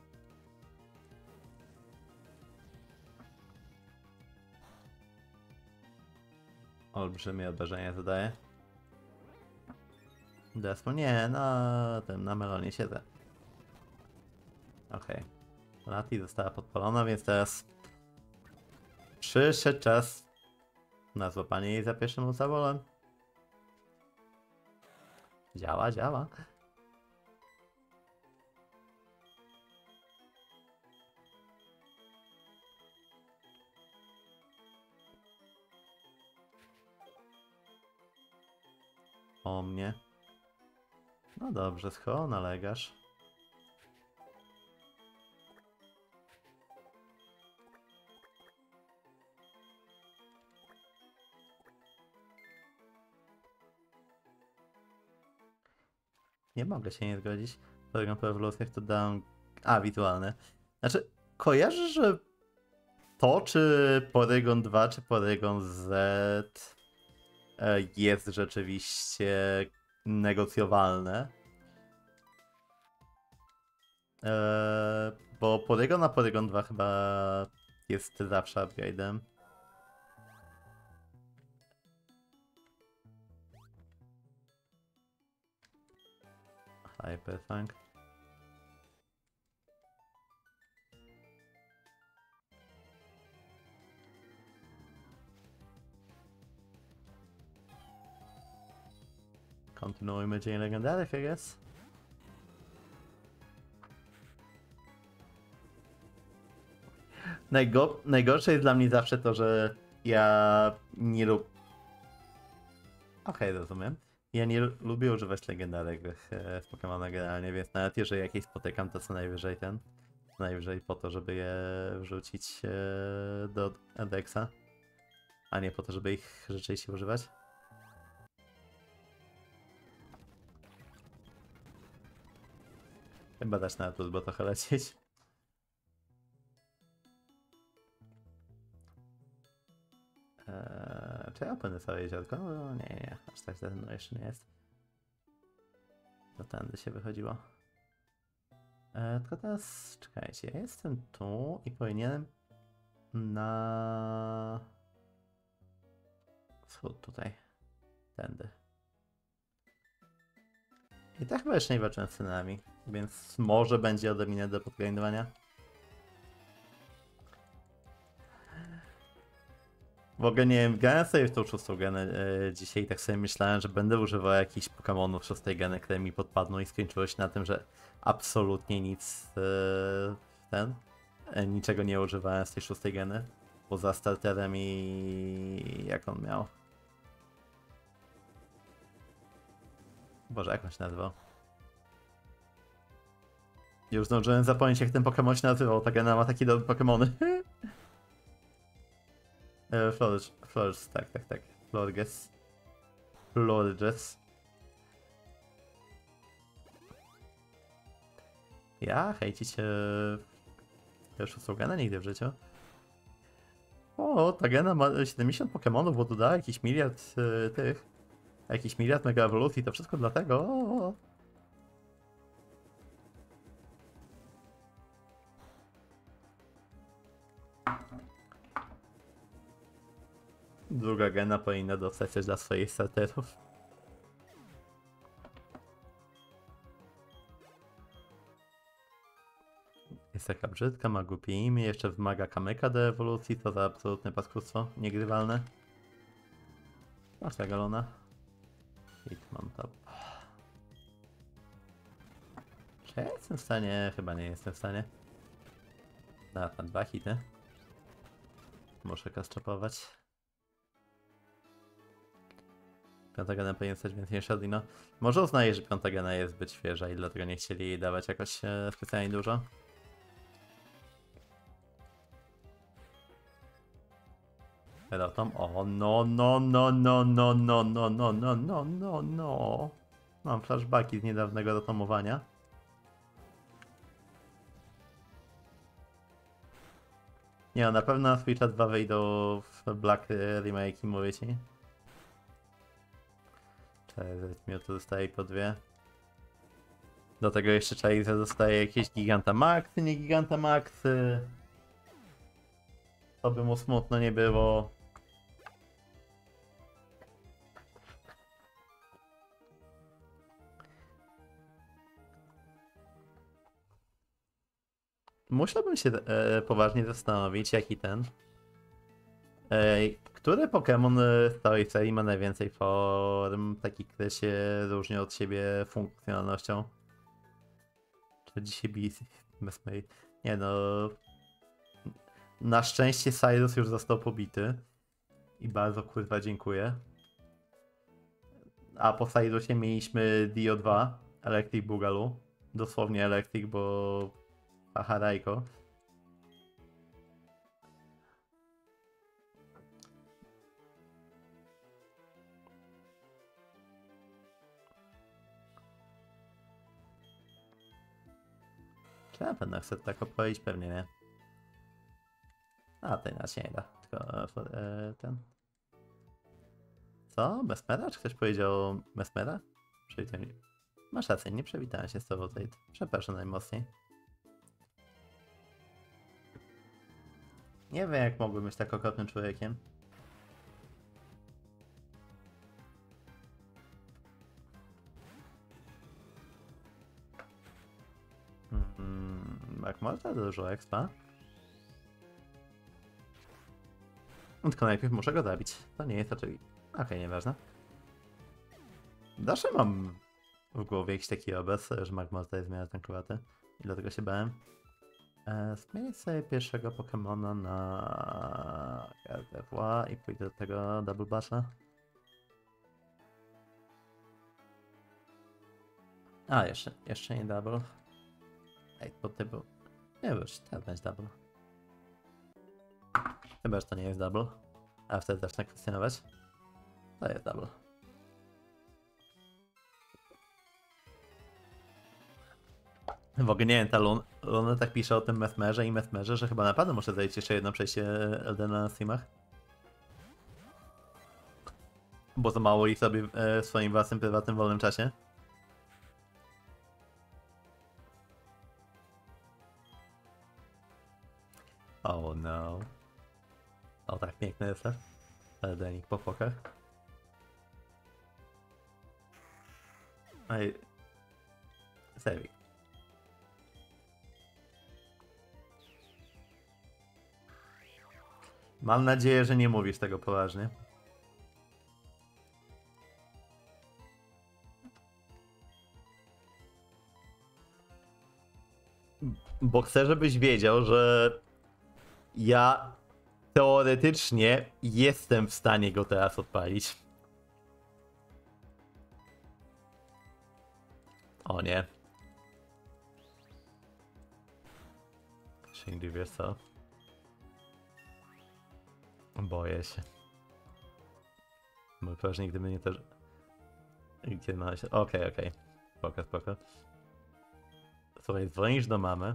Speaker 1: Olbrzymie obrażenia zadaje. Desmo nie, na tym, na melonie siedzę. Okej. Okay. Lati została podpalona, więc teraz przyszedł czas na złapanie jej za pierwszym zawolem. Działa, działa. O mnie. No dobrze, skoro nalegasz. Nie mogę się nie zgodzić. Porygon po ewolucjach to down... A, wizualne. Znaczy, kojarzysz, że to, czy Porygon dwa, czy Porygon Z e, jest rzeczywiście negocjowalne? E, bo Porygon na Porygon dwa chyba jest zawsze upgrade'em. Hyperfang. Kontynuujmy dzień legendarnych, I guess. Najgo najgorsze jest dla mnie zawsze to, że ja nie lubię... Okej, okay, rozumiem. Ja nie lubię używać legendarek w, w Pokémona generalnie, więc nawet jeżeli jakieś spotykam, to co najwyżej ten. Co najwyżej po to, żeby je wrzucić e, do Dexa, a nie po to, żeby ich rzeczywiście używać. Chyba dać na plus, bo trochę lecieć. Eee, czy ja opłynę całe jeziorko? No, nie, nie, aż tak no jeszcze nie jest. To tędy się wychodziło. Eee, tylko teraz, czekajcie, ja jestem tu i powinienem na wschód tutaj. Tędy. I tak chyba jeszcze nie walczyłem z cenami, więc może będzie odrobinę do podgrindowania. W ogóle nie wiem, grałem sobie w tą szóstą genę e, dzisiaj i tak sobie myślałem, że będę używał jakichś Pokemonów szóstej geny, które mi podpadną i skończyło się na tym, że absolutnie nic e, ten, e, niczego nie używałem z tej szóstej geny, poza starterem i jak on miał. Boże, jak on się nazywał? Już zdążyłem zapomnieć, jak ten Pokémon się nazywał, ta gena ma takie dobre Pokémony. Florges, Florges, tak, tak, tak. Florges. Florges. Ja hejcicie już usługana nigdy w życiu. O, ta gena ma siedemdziesiąt Pokemonów, bo dodała jakiś miliard y, tych. Jakiś miliard mega ewolucji, to wszystko dlatego. O, o. Druga gena powinna dostać coś dla swoich starterów. Jest taka brzydka, ma głupie imię, jeszcze wymaga kamyka do ewolucji, to za absolutne paskudstwo, niegrywalne. Masz ta galona. Hitmontop. Czy ja jestem w stanie? Chyba nie jestem w stanie. Da, tam dwa hity. Muszę kasczopować. Piąta gena powinien stać więcej niż Shadino. Może uznaję, że piąta gena jest zbyt świeża i dlatego nie chcieli jej dawać jakoś e, specjalnie dużo. Peloton. O, no, no, no, no, no, no, no, no, no, no, no, no. Mam flashbacki z niedawnego dotomowania. Nie, no, na pewno na Switcha dwa wyjdą w Black Remake, mówię ci. Charizard to dostaje po dwie. Do tego jeszcze Charizard dostaje jakieś Gigantamaxy, nie Gigantamaxy. To by mu smutno nie było. Musiałbym się e, poważnie zastanowić, jaki ten. E, który Pokémon z całej serii ma najwięcej form, takich, które się różnią od siebie funkcjonalnością? Czy dzisiaj bez mojej... Nie no... Na szczęście Cyrus już został pobity. I bardzo kurwa dziękuję. A po Cyrusie mieliśmy Dio dwa, Electric Boogaloo. Dosłownie Electric, bo... Aha, Rajko. Czy na pewno chcę tak opowiedzieć? Pewnie nie. A, to inaczej nie da. Tylko e, ten... Co? Mesmera? Czy ktoś powiedział Mesmera? Przywitaj mnie. Masz rację, nie przywitałem się z tobą tutaj. Przepraszam najmocniej. Nie wiem, jak mogłem być tak okropnym człowiekiem. Hmm, jak można dużo expa. Tylko najpierw muszę go zabić. To nie jest oczywiste. Okej, okay, nieważne. Zawsze mam w głowie jakiś taki obraz, że Magmorta jest w miarę tankowaty. I dlatego się bałem. E, zmienię sobie pierwszego Pokemona na Gardevoir i pójdę do tego Double Basha. A, jeszcze, jeszcze nie Double. Ej, bo ty był... Nie już, teraz będzie Double. Chyba, że to nie jest Double. A wtedy zacznę kwestionować. To jest Double. W ogóle nie wiem, ta Luna, Luna tak pisze o tym Mesmerze i Mesmerze, że chyba naprawdę muszę zajść jeszcze jedno przejście Eldena na streamach. Bo za mało ich sobie w swoim własnym, prywatnym, wolnym czasie. Oh no. O tak, piękny jest Eldenik po pokach. Ej. Sevik. Mam nadzieję, że nie mówisz tego poważnie. Bo chcę, żebyś wiedział, że ja teoretycznie jestem w stanie go teraz odpalić. O nie. Nigdy wiesz co? Boję się. Bo pewnie gdyby nie też... Kiedy ma się... Okej, okay, okej. Okay. Spoko, spoko. Słuchaj, dzwonisz do mamy.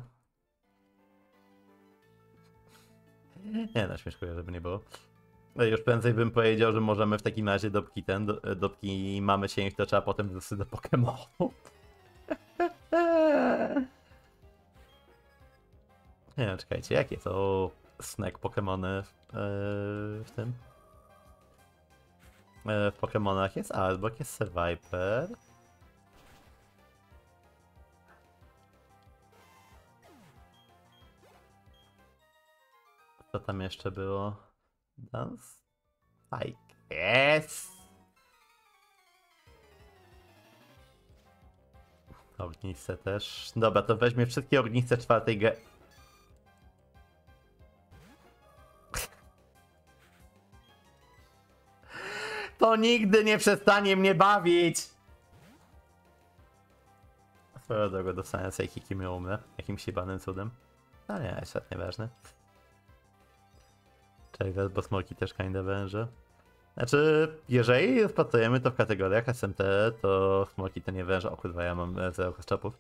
Speaker 1: Nie no, śmieszkuję, żeby nie było. No już prędzej bym powiedział, że możemy w takim razie dopóki ten, do, dopóki mamy się to trzeba potem wrócić do Pokemonu. Nie no, czekajcie, jakie to snack Pokemony w, yy, w tym? Yy, w Pokemonach jest Arbok, jest Seviper. Co tam jeszcze było? Dance? I guess. Ognice też. Dobra, to weźmie wszystkie ognice czwartej ge... To nigdy nie przestanie mnie bawić! Swoją drogą dostałem sobie Hikimi umrę. Jakimś jebanym cudem. No nie, świat nieważny. Czekaj, bo smoki też kinda węże. Znaczy, jeżeli rozpatrujemy to w kategoriach S M T, to smoki to nie węże. O kurwa, ja mam zero czapów.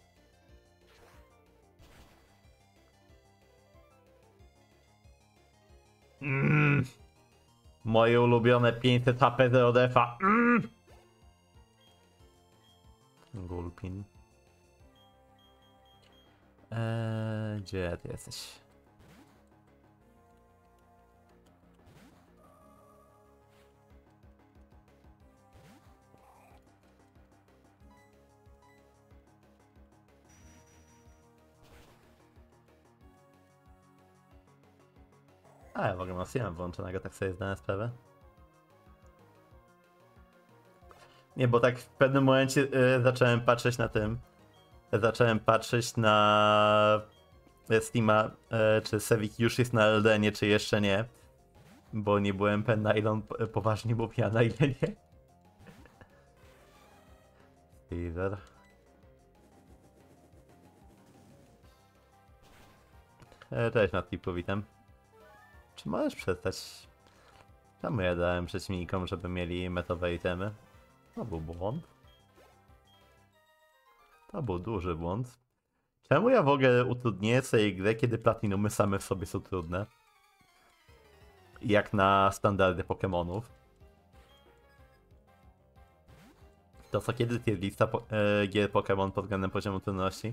Speaker 1: Mm. Moje ulubione pięćset H P zero defa. Mm. Gulpin. Eee, gdzie ty jesteś? A, ja w ogóle mam Steam włączonego, tak sobie zdałem sprawę. Nie, bo tak w pewnym momencie y, zacząłem patrzeć na tym. Zacząłem patrzeć na Steama, y, czy Sevik już jest na Eldenie, czy jeszcze nie. Bo nie byłem pewien, na ile on poważnie mówi, a na ile nie. Stever. E, cześć Matki, witam. Czy możesz przestać? Czemu ja dałem przeciwnikom, żeby mieli metowe itemy? To był błąd. To był duży błąd. Czemu ja w ogóle utrudnię sobie grę, kiedy platinumy same w sobie są trudne? Jak na standardy Pokémonów. To co kiedy tier lista po e, gier Pokémon pod względem poziomu trudności?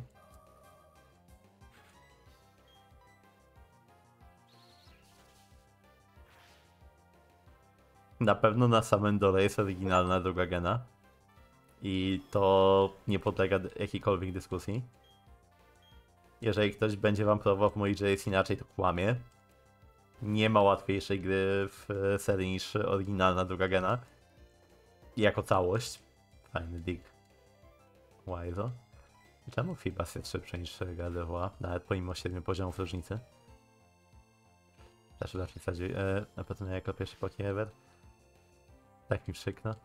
Speaker 1: Na pewno na samym dole jest oryginalna druga gena. I to nie podlega jakiejkolwiek dyskusji. Jeżeli ktoś będzie wam próbował mówić, że jest inaczej, to kłamie. Nie ma łatwiejszej gry w serii niż oryginalna druga gena. Jako całość. Fajny dig. Wajzo. Czemu Fibas jest szybszy niż Gardevoir? Nawet pomimo siedmiu poziomów różnicy. Też raczej sadzi, e, na pewno nie jako pierwszy Poké ever. Tak mi przykro.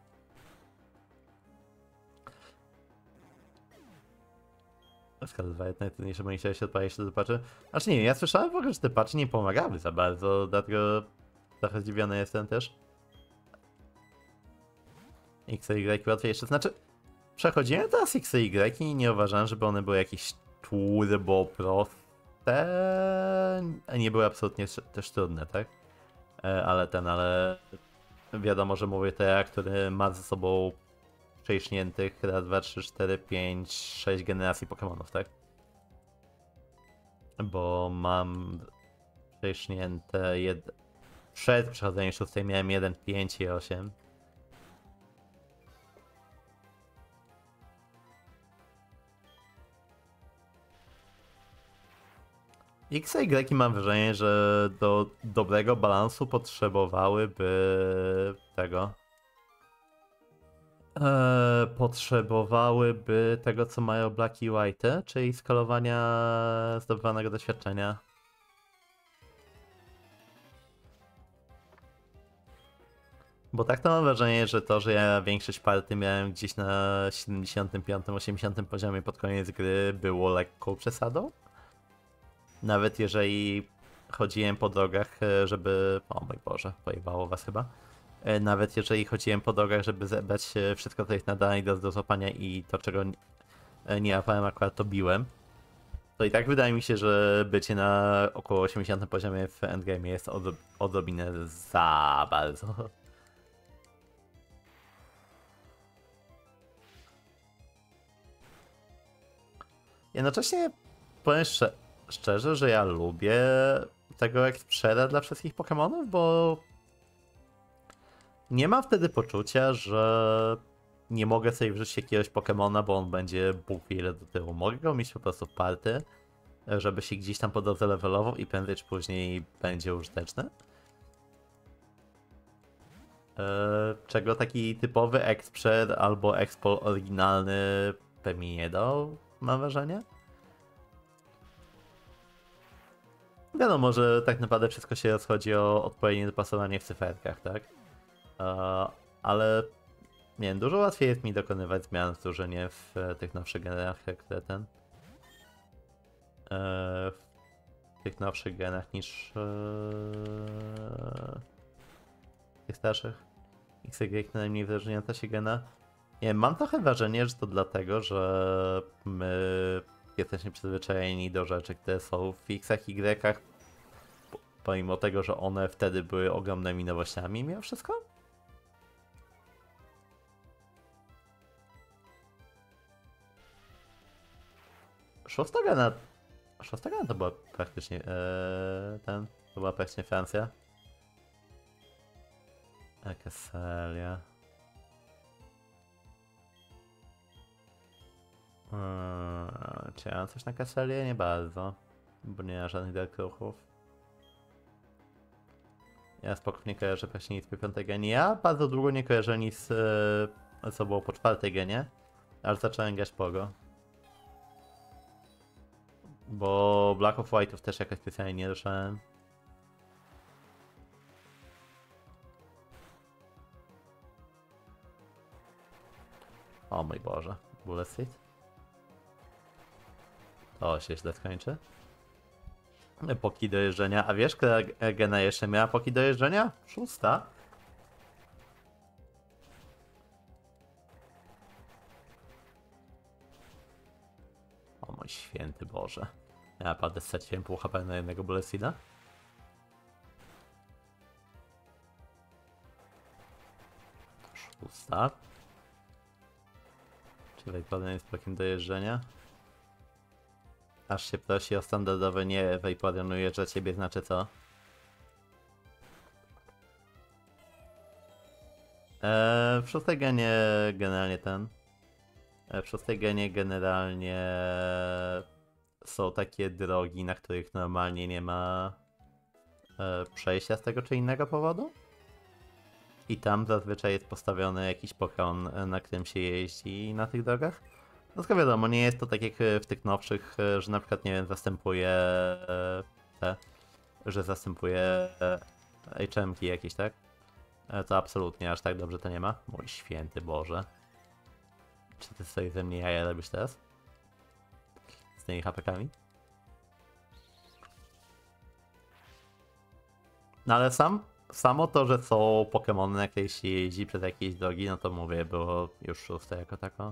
Speaker 1: Skala dwa, najtrudniejsze, bo nie chciałeś odpalić się do patchy. Znaczy nie, ja słyszałem w ogóle, że te patchy nie pomagały za bardzo, dlatego trochę zdziwiony jestem też. X i Y łatwiejsze, znaczy przechodziłem teraz X i Y i nie uważałem, żeby one były jakieś turbo proste, a nie były absolutnie też trudne, tak? Ale ten, ale wiadomo, że mówię to ja, który ma ze sobą przejśniętych raz, dwa, trzy, cztery, pięć, sześć generacji Pokémonów, tak? Bo mam przejśnięte jed... Przed przechodzeniem szóstej miałem jeden, pięć i osiem. X i Y mam wrażenie, że do dobrego balansu potrzebowałyby tego. Eee, potrzebowałyby tego, co mają Black i White, czyli skalowania zdobywanego doświadczenia. Bo tak to mam wrażenie, że to, że ja większość party miałem gdzieś na siedemdziesiątym piątym, osiemdziesiątym poziomie pod koniec gry, było lekką przesadą. Nawet jeżeli chodziłem po drogach, żeby... O mój Boże, pojebało was chyba. Nawet jeżeli chodziłem po drogach, żeby zebrać wszystko, co jest nadane do, do złapania i to, czego nie łapałem, akurat to biłem. To i tak wydaje mi się, że bycie na około osiemdziesiątym poziomie w endgame jest od, odrobinę za bardzo. Jednocześnie powiem szczerze, szczerze, że ja lubię tego Expera dla wszystkich Pokémonów, bo nie mam wtedy poczucia, że nie mogę sobie wrzucić jakiegoś Pokémona, bo on będzie Bóg wie ile do tyłu. Mogę go mieć po prostu w party, żeby się gdzieś tam po drodze levelował i prędzej czy później będzie użyteczny. Czego taki typowy Exper albo Expo oryginalny pewnie nie dał, mam wrażenie. Wiadomo, że tak naprawdę wszystko się rozchodzi o odpowiednie dopasowanie w cyferkach, tak? Ale nie wiem, dużo łatwiej jest mi dokonywać zmian w drużynie w tych nowszych genach, które ten. W tych nowszych genach niż w tych starszych. X Y najmniej wyróżniająca się gena. Nie wiem, mam trochę wrażenie, że to dlatego, że my jesteśmy przyzwyczajeni do rzeczy, które są w X-ach i Y-ach, pomimo tego, że one wtedy były ogromnymi nowościami mimo wszystko. Szósta gena... Szósta gena to była praktycznie... Ee, ten... To była praktycznie Francja. Kesselia. Hmm, czy ja mam coś na Kesselię? Nie bardzo. Bo nie ma żadnych Darkruchów. Ja spoko nie kojarzę praktycznie nic po piątej genie. Ja bardzo długo nie kojarzę nic z co było po czwartej genie. Ale zacząłem grać pogo. Bo Black of White'ów też jakoś specjalnie nie ruszałem. O mój Boże. Bullet Seed? To się źle skończy. Poki do jeżdżenia. A wiesz, która gena jeszcze miała poki do jeżdżenia? Szósta. O mój święty święty Boże. Ja naprawdę straciłem pół H P na jednego Bullet Seeda. Szósta. Czy Vaporeon jest blokiem do jeżdżenia? Aż się prosi o standardowe nie Vaporeonuje, że ciebie znaczy co? Eee, w szóstej genie generalnie ten. Eee, w szóstej genie generalnie są takie drogi, na których normalnie nie ma e, przejścia z tego czy innego powodu. I tam zazwyczaj jest postawiony jakiś pokron, na którym się jeździ na tych drogach. No tylko wiadomo, nie jest to tak jak w tych nowszych, że na przykład, nie wiem, zastępuje e, te, że zastępuje H M ki jakieś, tak? E, to absolutnie aż tak dobrze to nie ma. Mój święty Boże. Czy ty sobie ze mnie jaja robisz teraz? Z tymi H P kami? No ale sam, samo to, że są Pokemony, na których się jeździ przez jakieś drogi, no to mówię, było już szóste jako tako.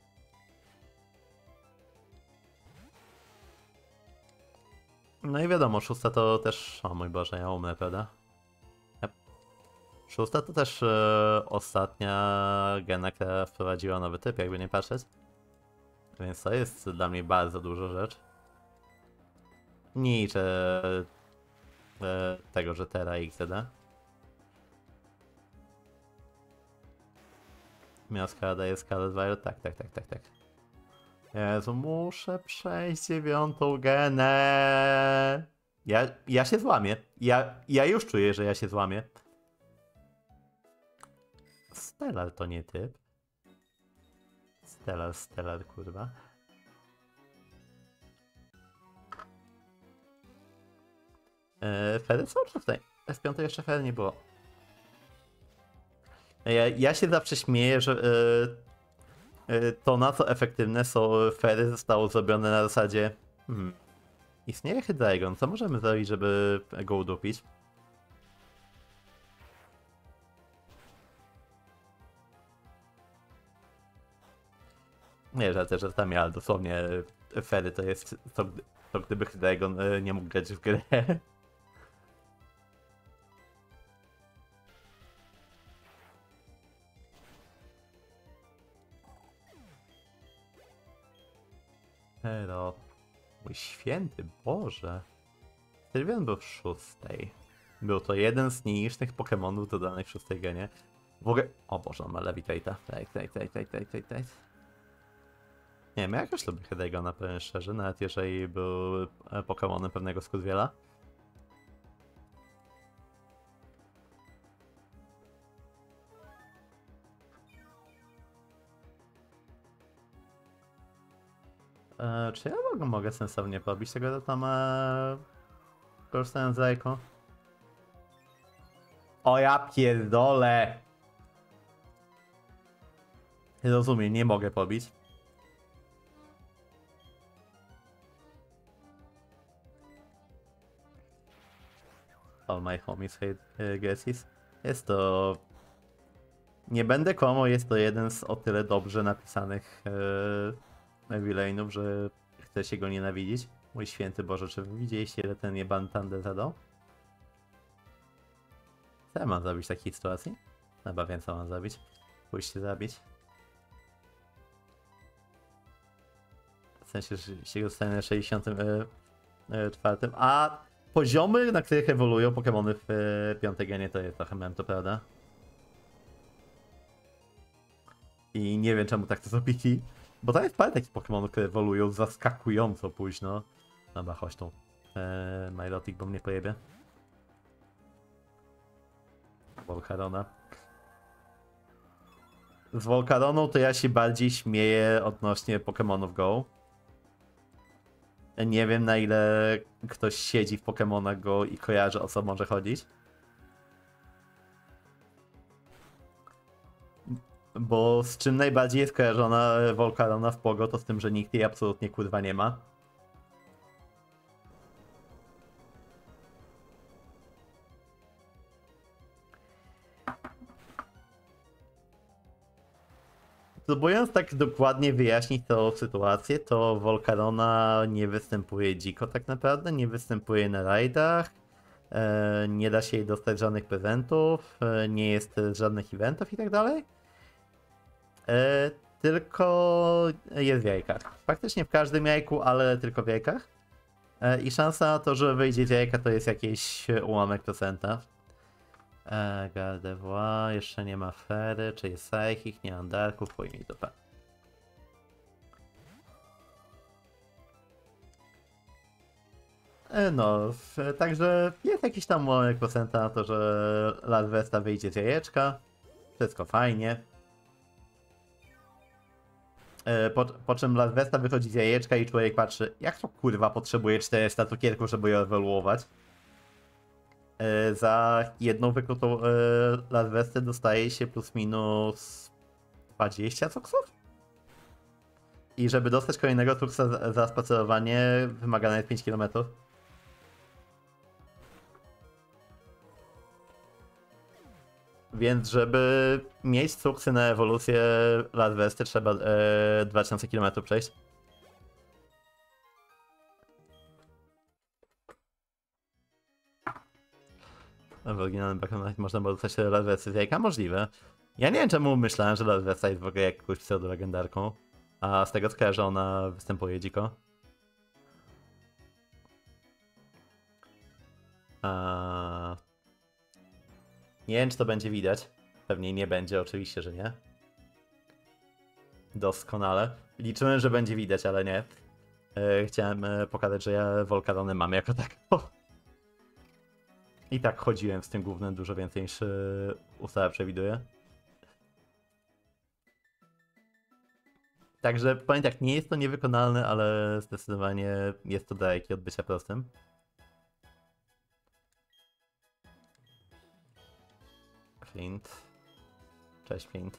Speaker 1: No i wiadomo, szósta to też... O mój Boże, ja umrę, prawda? Yep. Szósta to też e, ostatnia gena, która wprowadziła nowy typ, jakby nie patrzeć. Więc to jest dla mnie bardzo dużo rzecz. Nie liczę e, tego, że Terra i X D. Miał Skarada, jest Scarlet Violet? Tak, tak, tak, tak, tak. Jezu, muszę przejść dziewiątą genę. Ja, ja się złamię. Ja, ja już czuję, że ja się złamię. Stellar to nie typ. Stellar, Stellar, kurwa. Eee, Fery są czy tutaj? S pięć jeszcze Fery nie było. Ja, ja się zawsze śmieję, że e, e, to na co efektywne są Fery zostało zrobione na zasadzie hmm, istnieje Hydreigon, co możemy zrobić, żeby go udupić? Nie, żarty żartami, ale dosłownie Fery to jest to, to gdyby Hydreigon nie mógł grać w grę. Hero. Mój święty Boże. Sylwian był w szóstej. Był to jeden z nielicznych Pokemonów dodanych w szóstej genie. W ogóle... O Boże, on ma Levitate'a. Tak, tak, tak, tak, tak, tak, tak. Nie wiem, ja jakoś lubię Hydreigona, powiem szczerze, nawet jeżeli był Pokemonem pewnego Skurwiela. E, czy ja mogę, mogę sensownie pobić tego tam e, korzystając z Rajko? O ja pierdolę! Rozumiem, nie mogę pobić. All my homies hate uh, guesses. Jest to... Nie będę kłamał, jest to jeden z o tyle dobrze napisanych e, villainów, że chce się go nienawidzić. Mój święty Boże, czy wy widzieliście, ile ten jebany Thunder zadał? Co ja mam zrobić w takiej sytuacji? Chyba wiem, co mam zrobić. Pójść się zabić. W sensie, że się dostanę na sześćdziesiątym czwartym. A poziomy, na których ewoluują Pokemony w e, piątej genie, to jest trochę mem, to prawda? I nie wiem, czemu tak to zrobili. Bo tam jest parę takich Pokemonów, które ewoluują zaskakująco późno. Dobra, chodź tu. Eee, Milotic, bo mnie pojebie. Volcarona. Z Volcaroną to ja się bardziej śmieję odnośnie Pokemonów Go. Nie wiem, na ile ktoś siedzi w Pokemonach Go i kojarzy, o co może chodzić. Bo z czym najbardziej jest kojarzona Volcarona w Pogo, to z tym, że nikt jej absolutnie kurwa nie ma. Próbując tak dokładnie wyjaśnić tą sytuację, to Volcarona nie występuje dziko tak naprawdę, nie występuje na rajdach, e, nie da się jej dostać żadnych prezentów, e, nie jest żadnych eventów i tak dalej. E, tylko jest w jajkach. Faktycznie w każdym jajku, ale tylko w jajkach. E, I szansa na to, że wyjdzie z jajka, to jest jakiś ułamek procenta. E, Gardevoir, jeszcze nie ma Fery, czy jest Psychic, nie mam Darków, pojmij to pan. E, no, w, także jest jakiś tam ułamek procenta na to, że Ladwesta wyjdzie z jajeczka. Wszystko fajnie. E, po, po czym Ladwesta wychodzi z jajeczka i człowiek patrzy, jak to kurwa potrzebuje czterysta cukierków, żeby je ewoluować. Za jedną wykrutą e, Ladwestę dostaje się plus minus dwadzieścia coksów? I żeby dostać kolejnego tuksa za, za spacerowanie wymagane jest pięć kilometrów. Więc żeby mieć cuksy na ewolucję Ladwesty trzeba e, dwa tysiące kilometrów przejść. W oryginalnym Background można było dostać Ladwesty z jajka? Możliwe. Ja nie wiem czemu myślałem, że Ladwesta jest w ogóle jakąś pseudo-legendarką. A z tego co kojarzę, ona występuje dziko. A... Nie wiem czy to będzie widać. Pewnie nie będzie, oczywiście, że nie. Doskonale. Liczyłem, że będzie widać, ale nie. E, chciałem e, pokazać, że ja Volcaronę mam jako tak. I tak chodziłem z tym głównym dużo więcej niż yy, ustawa przewiduje. Także powiem tak, nie jest to niewykonalne, ale zdecydowanie jest to dalekie od bycia prostym. Flint. Cześć Flint.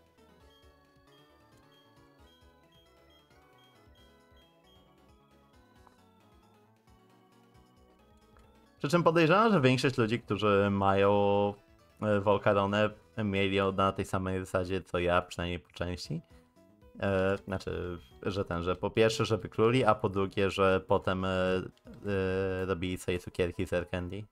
Speaker 1: Przy czym podejrzewam, że większość ludzi, którzy mają Volcaronę, mieli ją na tej samej zasadzie co ja, przynajmniej po części. E, znaczy, że ten, że po pierwsze, że wykluli, a po drugie, że potem e, e, robili sobie cukierki z Rare Candy.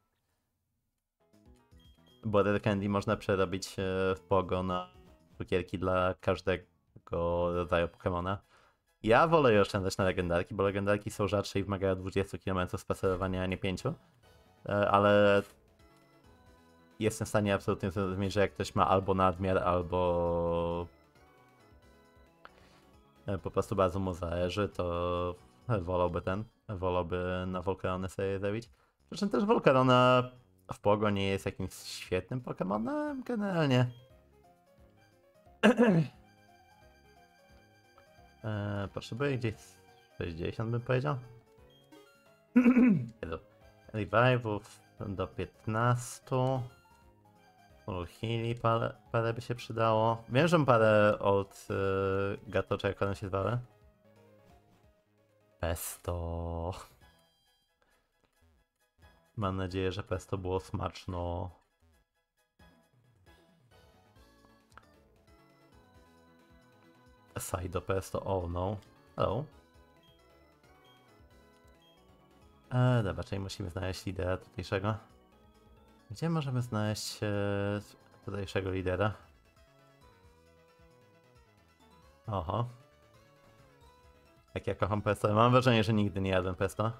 Speaker 1: Bo Rare Candy można przerobić e, w pogo na cukierki dla każdego rodzaju Pokemona. Ja wolę je oszczędzać na legendarki, bo legendarki są rzadsze i wymagają dwudziestu kilometrów spacerowania, a nie pięciu. Ale jestem w stanie absolutnie zrozumieć, że jak ktoś ma albo nadmiar, albo po prostu bardzo mu zależy, to wolałby ten, wolałby na Volcaronę sobie zrobić. Przy czym też Volcarona w Pogo nie jest jakimś świetnym Pokemonem generalnie. eee, potrzebuję gdzieś sześćdziesiąt bym powiedział. Revivów do piętnastu. Full healy parę, parę by się przydało. Wiem, że parę od yy, gatoczek, jak one się zwały. Pesto. Mam nadzieję, że pesto było smaczno. Side pesto, oh no. Hello. E, dobra, czyli musimy znaleźć lidera tutejszego. Gdzie możemy znaleźć e, tutejszego lidera? Oho. Jak ja kocham pesto. Mam wrażenie, że nigdy nie jadłem pesto.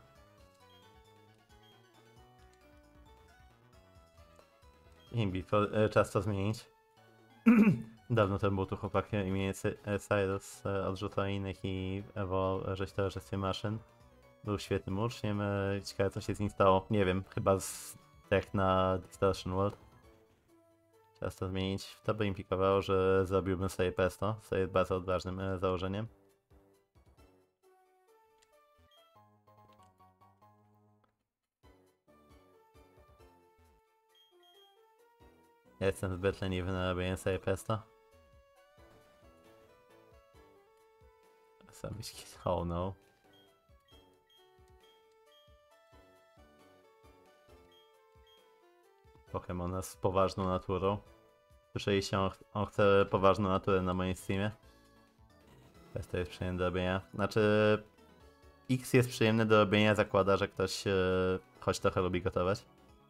Speaker 1: Imbi, e, czas to zmienić. Dawno temu był tu chłopak imieniem Cyrus, e, odrzucał innych i ewoluował w towarzystwie maszyn. Był świetnym uczniem. E, ciekawe co się z nim stało. Nie wiem, chyba z tech na Distortion World. Czas to zmienić. To by implikowało, że zrobiłbym sobie pesto, co jest bardzo odważnym e, założeniem. Ja jestem zbyt leniwy na robienie sobie pesto. Sabiśki, oh no. Pokemona z poważną naturą. Słyszeliście, on, ch on chce poważną naturę na moim streamie. Pesto jest przyjemne do robienia. Znaczy... X jest przyjemny do robienia, zakłada, że ktoś e, choć trochę lubi gotować.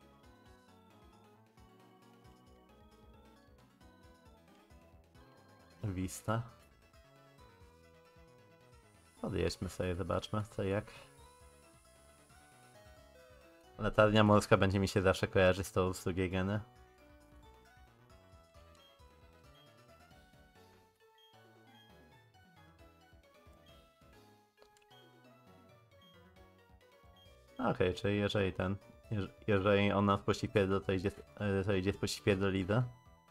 Speaker 1: Vista. Podjedźmy sobie, zobaczmy co i jak. Latarnia morska będzie mi się zawsze kojarzyć z tą z drugiej geny. Okej, okay, czyli jeżeli ten... Jeżeli on nas puści pierdol, to idzie, to idzie spuścić pierdolizę.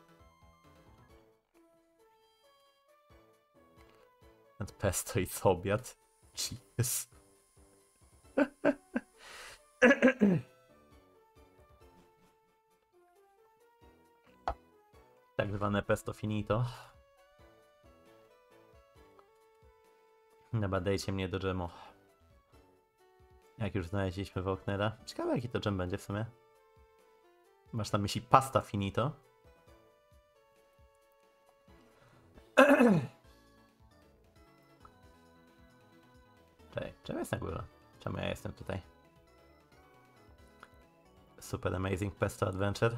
Speaker 1: Pesto i obiad. Cheers. Tak zwane pesto finito. Dobra, dajcie mnie do dżemu. Jak już znaleźliśmy Faulknera. Ciekawe jaki to dżem będzie w sumie. Masz na myśli pasta finito? Czekaj, czemu jest na górze? Czemu ja jestem tutaj? Super Amazing Pesto Adventure.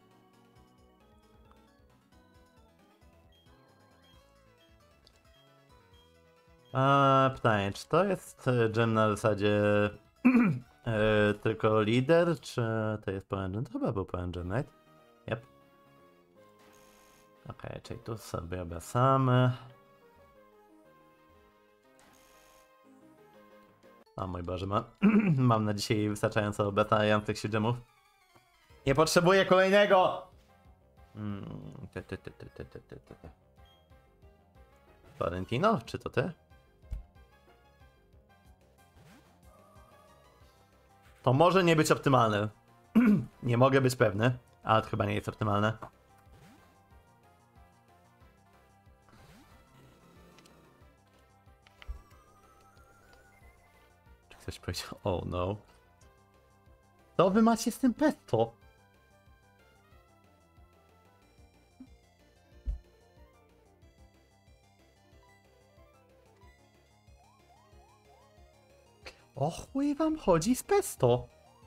Speaker 1: A, pytanie, czy to jest dżem na zasadzie e, tylko lider, czy to jest Power Engine? To chyba był Power Engine, right? Yep. Okej, okay, czyli tu sobie obracamy. O mój Boże, ma, mam na dzisiaj wystarczająco obracających się dżemów. Nie potrzebuję kolejnego! Hmm, ty, ty, ty, ty, ty, ty, ty, ty. Valentino, czy to ty? To może nie być optymalne. Nie mogę być pewny, ale to chyba nie jest optymalne. Czy ktoś powiedział, oh no. Co wy macie z tym pesto? O chuj wam chodzi z pesto?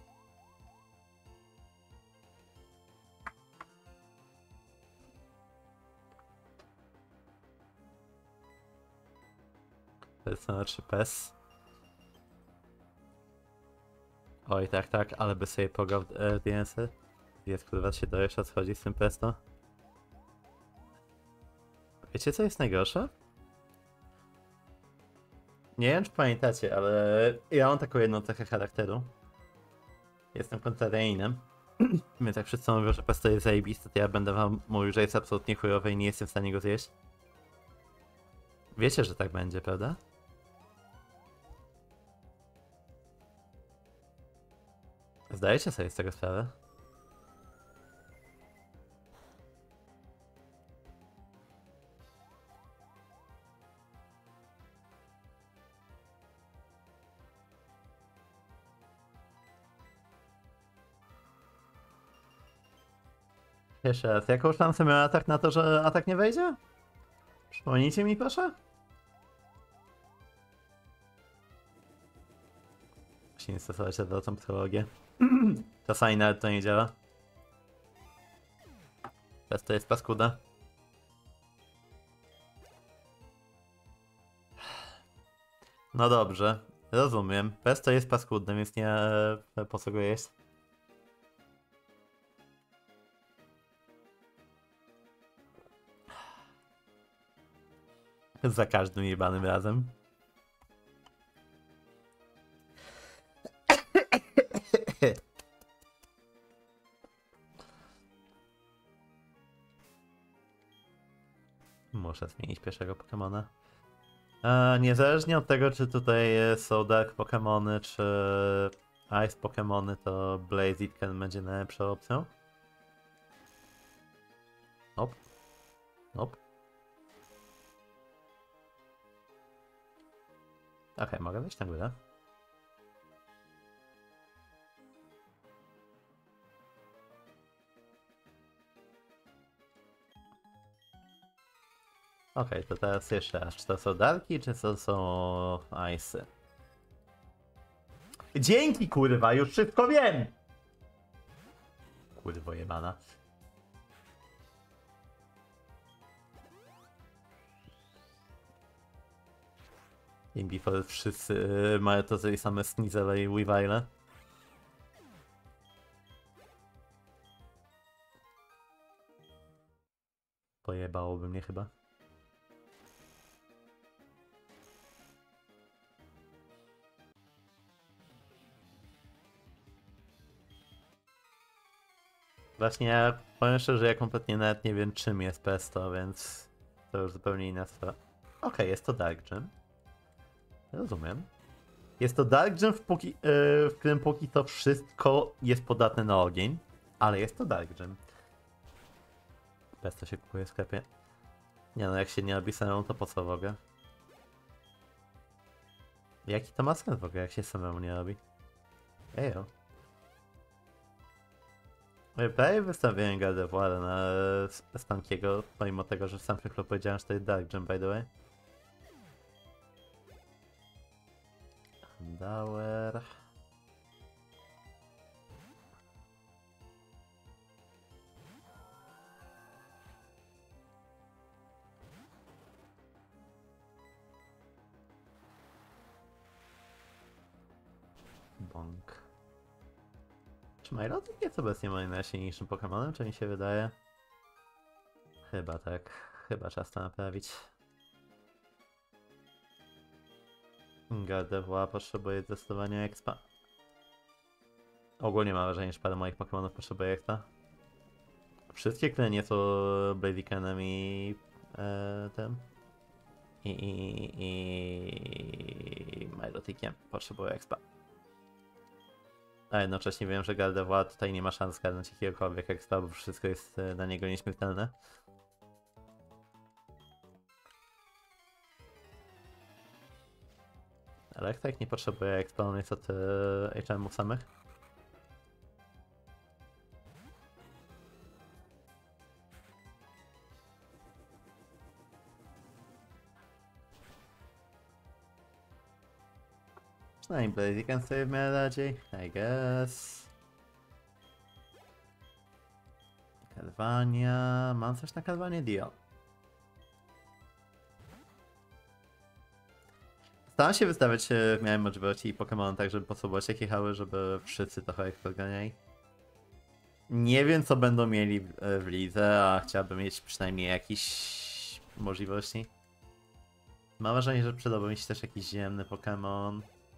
Speaker 1: Persona czy pes? Oj, tak, tak, ale by sobie pograł w e, D N S. Jest kurwa się dowiesz, o co chodzi z tym pesto? Wiecie co jest najgorsze? Nie wiem czy pamiętacie, ale ja mam taką jedną cechę charakteru. Jestem kontraryjnym. Więc jak wszyscy mówią, że pesto jest zajebiste, to ja będę wam mówił, że jest absolutnie chujowe i nie jestem w stanie go zjeść. Wiecie, że tak będzie, prawda? Zdajecie sobie z tego sprawę? Jeszcze raz, jaką szansę miał atak na to, że atak nie wejdzie? Przypomnijcie mi proszę? Muszę nie stosować się do tą psychologię. Czasami nawet to nie działa. Teraz to jest paskuda. No dobrze, rozumiem. Pesto jest paskudne, więc nie e, po co go jeść. Za każdym jebanym razem. Muszę zmienić pierwszego Pokemona. E, niezależnie od tego, czy tutaj są Dark Pokemony, czy Ice Pokemony, to Blaziken będzie najlepszą opcją. Nope. Nope. Okej, okay, mogę wejść na górę. Okej, okay, to teraz jeszcze raz. Czy to są darki, czy to są ice'y? Dzięki, kurwa, już wszystko wiem! Kurwo jebana. In before wszyscy mają to tej same Snizele i Weavile. Pojebałoby mnie chyba. Właśnie ja powiem szczerze, że ja kompletnie nawet nie wiem czym jest Pesto, więc to już zupełnie inna sprawa. Okej, okay, jest to Dark Gem. Rozumiem. Jest to Dark Gem, w, póki, yy, w którym póki to wszystko jest podatne na ogień, ale jest to Dark Gem. Pesto się kupuje w sklepie. Nie no, jak się nie robi samemu, to po co w ogóle? Jaki to ma sens w ogóle, jak się samemu nie robi? Ejo. Prawie wystawiłem God of War na Stankiego, pomimo tego, że sam tylko powiedziałem, że to jest Dark Gem, by the way. Dower. Bonk. Czy Milotic jest obecnie moim najsilniejszym Pokemonem, czy mi się wydaje? Chyba tak. Chyba czas to naprawić. Gardevoir potrzebuje zdecydowanie expa. Ogólnie mam wrażenie, że parę moich Pokemonów potrzebuje expa. Wszystkie, które nie są Blazikenem i e, tym. I, i, i Miloticiem potrzebują expa. A jednocześnie wiem, że Gardevoir tutaj nie ma szans zgarnąć jakiegokolwiek expa, bo wszystko jest na niego nieśmiertelne. Ale jak tak nie potrzebuje expa, on jest od H M-ów samych. Przynajmniej Blaziken sobie w miarę radziej, I guess. Kalwania... Mam coś na Kalwanie Dio. Staram się wystawiać w miarę możliwości i Pokémon tak, żeby potrzebować jak jechały, żeby wszyscy trochę ich podganiali. Nie wiem co będą mieli w, w lidze, a chciałbym mieć przynajmniej jakieś możliwości. Mam wrażenie, że przydałby mi się też jakiś ziemny Pokémon.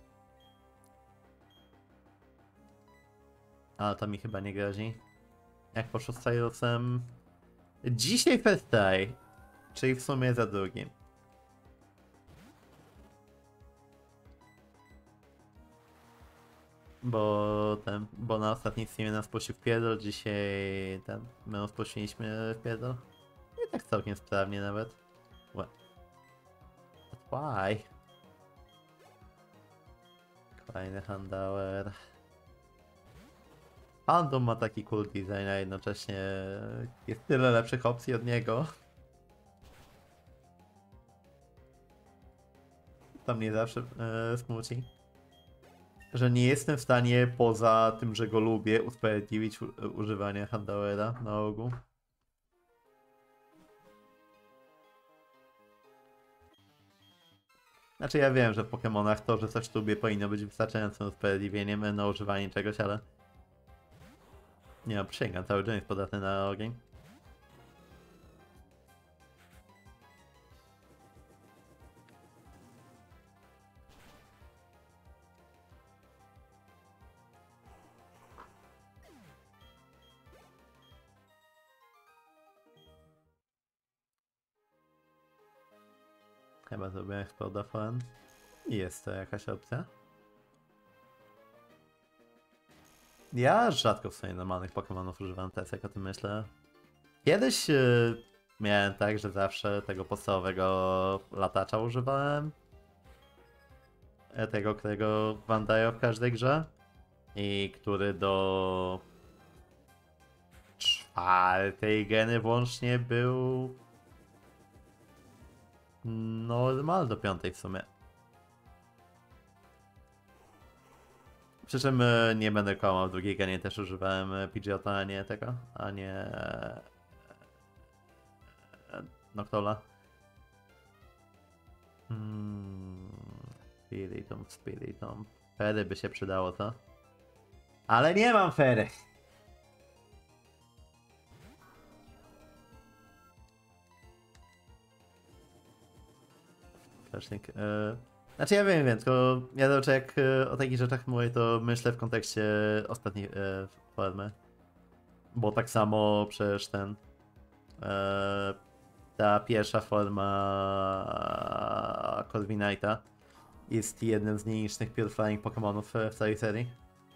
Speaker 1: Ale to mi chyba nie grozi. Jak poszło z Cyrusem? Dzisiaj first try, czyli w sumie za drugim. Bo ten, bo na ostatnim streamie nas puścił w pierdol, dzisiaj ten, my nas puściliśmy w pierdol. I tak całkiem sprawnie nawet. What? But why? Kolejny Handauer. Fandom ma taki cool design, a jednocześnie jest tyle lepszych opcji od niego. To mnie zawsze e, smuci. Że nie jestem w stanie, poza tym, że go lubię, usprawiedliwić u, używanie Handauera na ogół. Znaczy ja wiem, że w Pokemonach to, że coś lubię, powinno być wystarczającym usprawiedliwieniem na używanie czegoś, ale... Nie no, przysięgam, cały dzień jest podatny na ogień. Chyba zrobiłem Explodafon. I jest to jakaś opcja. Ja rzadko w swoich normalnych Pokemonów używam teraz, jak o tym myślę. Kiedyś yy, miałem tak, że zawsze tego podstawowego latacza używałem. Tego, którego wam dają w każdej grze. I który do czwartej geny włącznie był Normal do piątej w sumie. Przy czym e, nie będę kłamał, w drugiej genie też używałem e, Pidgeota, a nie tego, a nie e, e, Noctola. Hmm, Spiritomb, Spiritomb. Fery by się przydało, to. Ale nie mam fery! Flashing. E, znaczy ja wiem, wiem, tylko ja zawsze jak e, o takich rzeczach mówię, to myślę w kontekście ostatniej e, formy. Bo tak samo przecież ten e, ta pierwsza forma Corviknighta jest jednym z nielicznych Pure Flying Pokémonów w całej serii.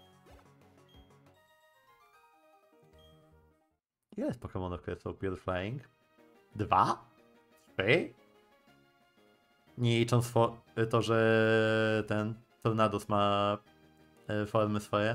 Speaker 1: Ile jest Pokémonów, które są Pure Flying? Dwa? Trzy? Nie licząc to, że ten Tornadus ma e, formy swoje.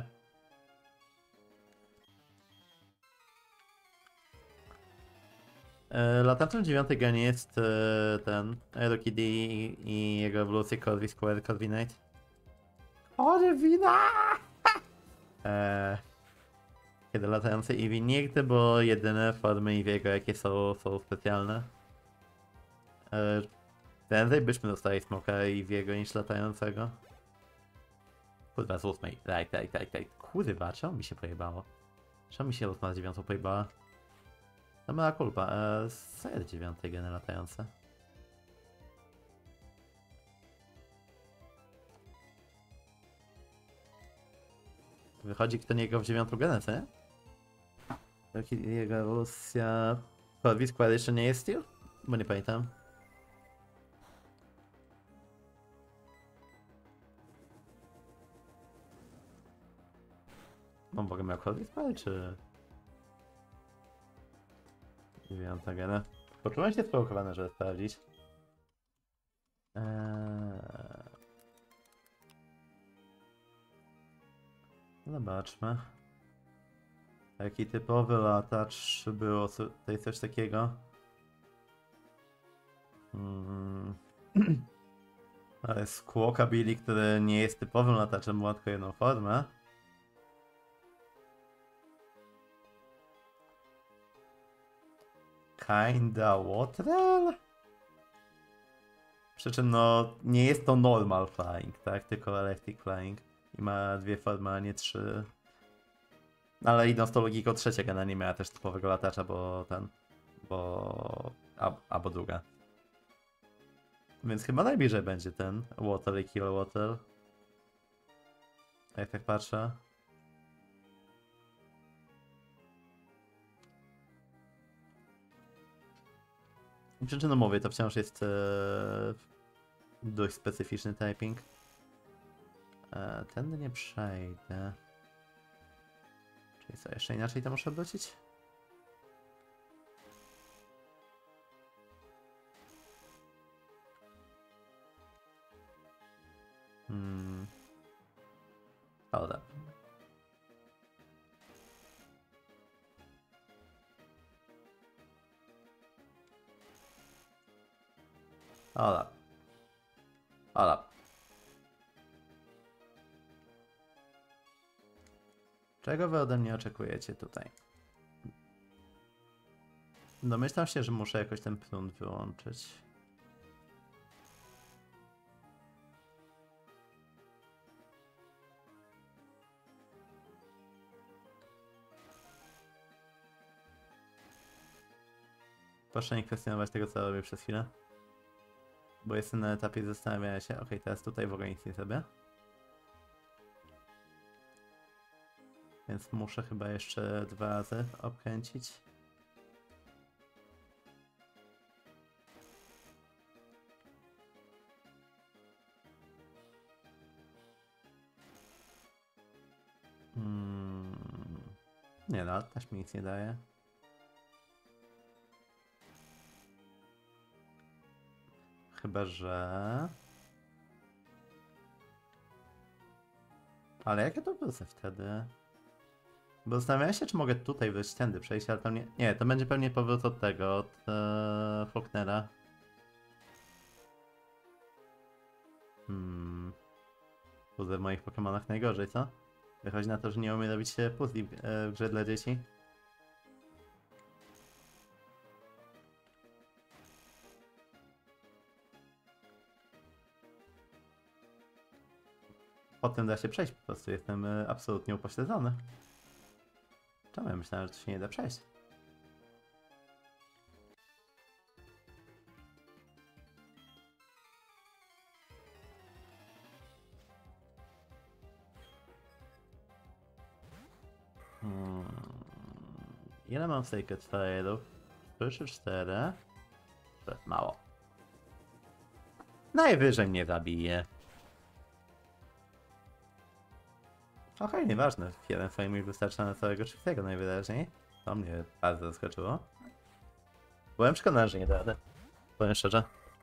Speaker 1: E, Lataczem dziewiątej genie jest e, ten Rocky D i, i jego ewolucja Corvi Square Corviknight. Corvina! e, Kiedy latający Eevee nigdy, bo jedyne formy Eevee'ego jakie są, są specjalne. E, Prędzej byśmy dostali smoka Eevee'ego niż latającego. Kurwa, z ósmej. Right, right, right, right. Kurwa, czemu mi się pojebało? Czemu mi się ósma z dziewiątą pojebała? No mała kulpa. Eee, co jest dziewiątej geny latające? Wychodzi kto niego w dziewiątą genę, co nie? Jego ewolucja... Corvi Square jeszcze nie jest Steel? Bo nie pamiętam. No mogę miał Corvi Square, czy... dziewiąta gena. Poczułem się sprowokowany, żeby sprawdzić. Eee... Zobaczmy. Jaki typowy latacz było tutaj coś takiego? Hmm. Ale Squawkabilly, który nie jest typowym lataczem, ma tylko jedną formę. Kinda Waterel? Przy czym no, nie jest to normal flying, tak? Tylko electric flying. I ma dwie formy, a nie trzy. Ale idąc tą logiką, trzecia gena nie miała też typowego latacza, bo ten... Bo... A, albo druga. Więc chyba najbliżej będzie ten Water i Kill Water. Jak tak patrzę. I przyczyną mówię, to wciąż jest e, dość specyficzny typing. E, tędy nie przejdę. Czyli co, jeszcze inaczej to muszę wrócić? Hmm. Dobra. Dobra. Dobra. Czego wy ode mnie oczekujecie tutaj? Domyślam się, że muszę jakoś ten prąd wyłączyć. Proszę nie kwestionować tego, co robię przez chwilę. Bo jestem na etapie zastanawiania się. Ok, teraz tutaj w ogóle nic nie zrobię. Więc muszę chyba jeszcze dwa razy obkręcić. Hmm. Nie no, też mi nic nie daje. Chyba, że... Ale jak ja to wrócę wtedy? Bo zastanawiałem się, czy mogę tutaj wejść, tędy przejść, ale tam nie... Nie, to będzie pewnie powrót od tego, od e, Faulknera. Hmm. Puzzle w moich Pokemonach najgorzej, co? Wychodzi na to, że nie umie robić się puzli w, e, w grze dla dzieci. Potem da się przejść po prostu, jestem e, absolutnie upośledzony. Czemu ja myślałem, że to się nie da przejść? Hmm. Ile mam Sacred Fire'ów? trzy czy cztery? Mało. Najwyżej mnie zabije. Okej, okay, nieważne. Jeden Flame mi wystarcza na całego czystego najwyraźniej. To mnie bardzo zaskoczyło. Byłem przekonany, że nie da rady. Powiem szczerze.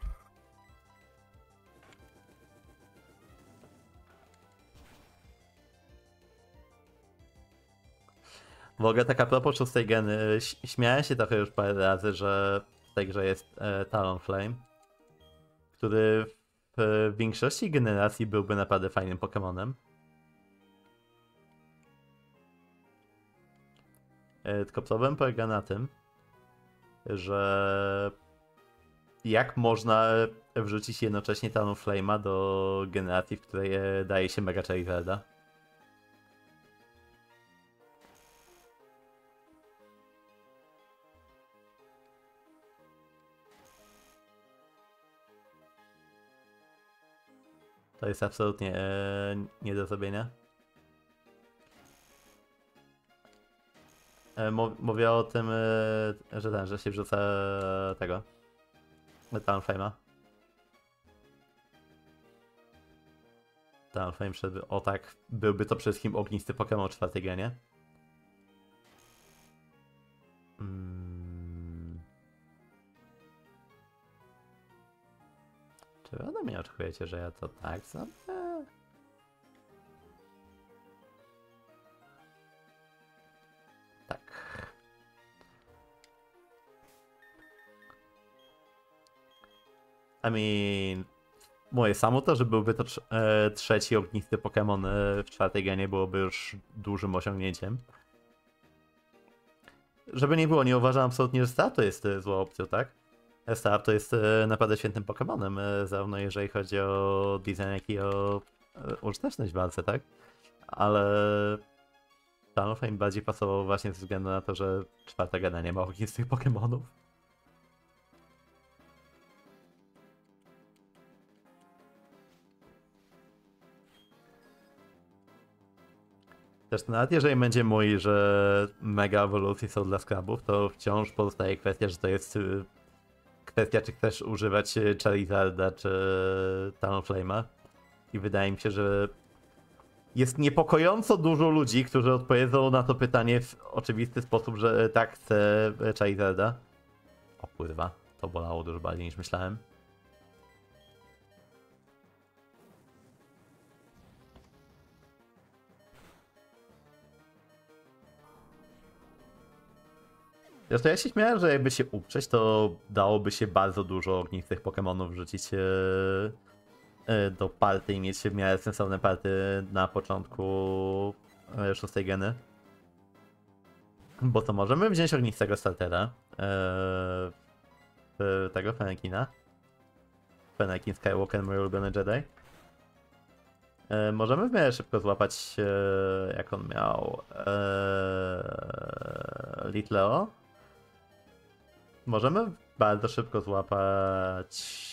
Speaker 1: W ogóle tak a propos szóstej geny, śmiałem się trochę już parę razy, że w tej grze jest e, Talonflame, który w, w większości generacji byłby naprawdę fajnym Pokemonem. E, tylko problem polega na tym, że jak można wrzucić jednocześnie Talonflame'a do generacji, w której e, daje się Mega Charizarda. To jest absolutnie e, nie do zrobienia. E, mówię o tym, e, że ten, że się wrzuca tego Talonflame'a. Talonflame przed... O tak, byłby to przede wszystkim ognisty Pokémon w czwartej genie. Hmm. Czy wy ode mnie oczekujecie, że ja to tak zrobię? Tak. I mean... Moje samo to, że byłby to trz e, trzeci ognisty Pokémon e, w czwartej genie, byłoby już dużym osiągnięciem. Żeby nie było, nie uważam absolutnie, że Staraptor jest e, złą opcją, tak? Staraptor jest e, naprawdę świetnym Pokémonem, e, zarówno jeżeli chodzi o design, jak i o e, użyteczność w walce, tak? Ale Talonflame bardziej pasował właśnie ze względu na to, że czwarta gena nie ma ognistych Pokémonów. Też nawet jeżeli będzie mój, że mega ewolucje są dla skrabów, to wciąż pozostaje kwestia, że to jest kwestia, czy chcesz używać Charizarda, czy Talonflame'a. I wydaje mi się, że jest niepokojąco dużo ludzi, którzy odpowiedzą na to pytanie w oczywisty sposób, że tak, chcę Charizarda. O kurwa, to bolało dużo bardziej niż myślałem. Zresztą ja się śmiałem, że jakby się uprzeć, to dałoby się bardzo dużo ognistych Pokemonów wrzucić do party i mieć w miarę sensowne party na początku szóstej geny. Bo to możemy wziąć ognistego startera, yy, tego Fenekina. Fennekin Skywalker, mój ulubiony Jedi. Yy, możemy w miarę szybko złapać, yy, jak on miał, yy, Litleo. Możemy bardzo szybko złapać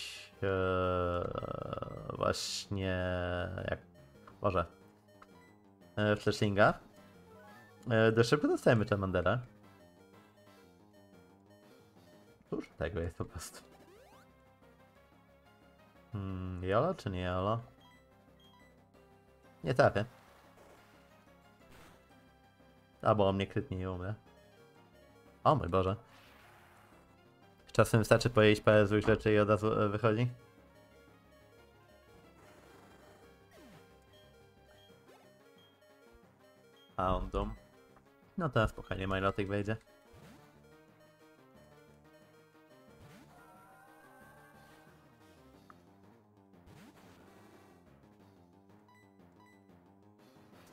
Speaker 1: Eee, właśnie jak może eee, Flashlinga. Eee, dość szybko dostajemy Charmandera. Cóż tego jest po prostu. Hmm, Jolo czy nie Jolo? Nie trafię. Albo on mnie krytnie nie umrę. O mój Boże. Czasem wystarczy powiedzieć parę złych rzeczy i od razu wychodzi. A on dom. No teraz spokojnie, Milotic wejdzie.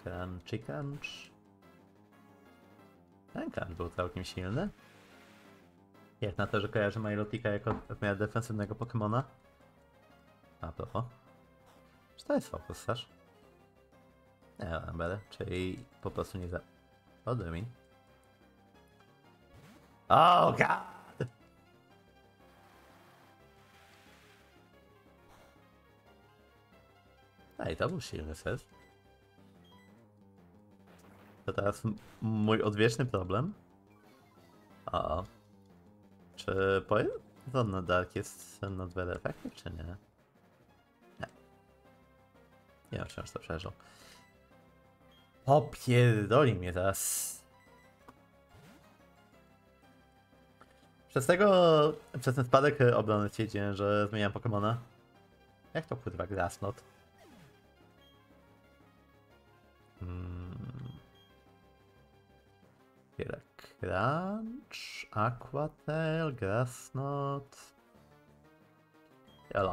Speaker 1: Crunchy Crunch. Ten Crunch był całkiem silny. Jak na to, że kojarzy Milotika jako w miarę defensywnego Pokemona. A propos. Czy to jest Focus Sash? Nie, Amber, czyli po prostu nie za... Odrymi. Oh god! Ej, to był silny set. To teraz mój odwieczny problem. O. Czy Poison Dark jest not very effective, czy nie? Nie. Nie wiem, czy już to przeżył. Popierdoli mnie teraz. Przez tego, przez ten spadek obrony stwierdziłem, że zmieniam Pokemona. Jak to kurwa Grassnot? Hmm. Crunch, Aquatail, Grassnot. Jolo.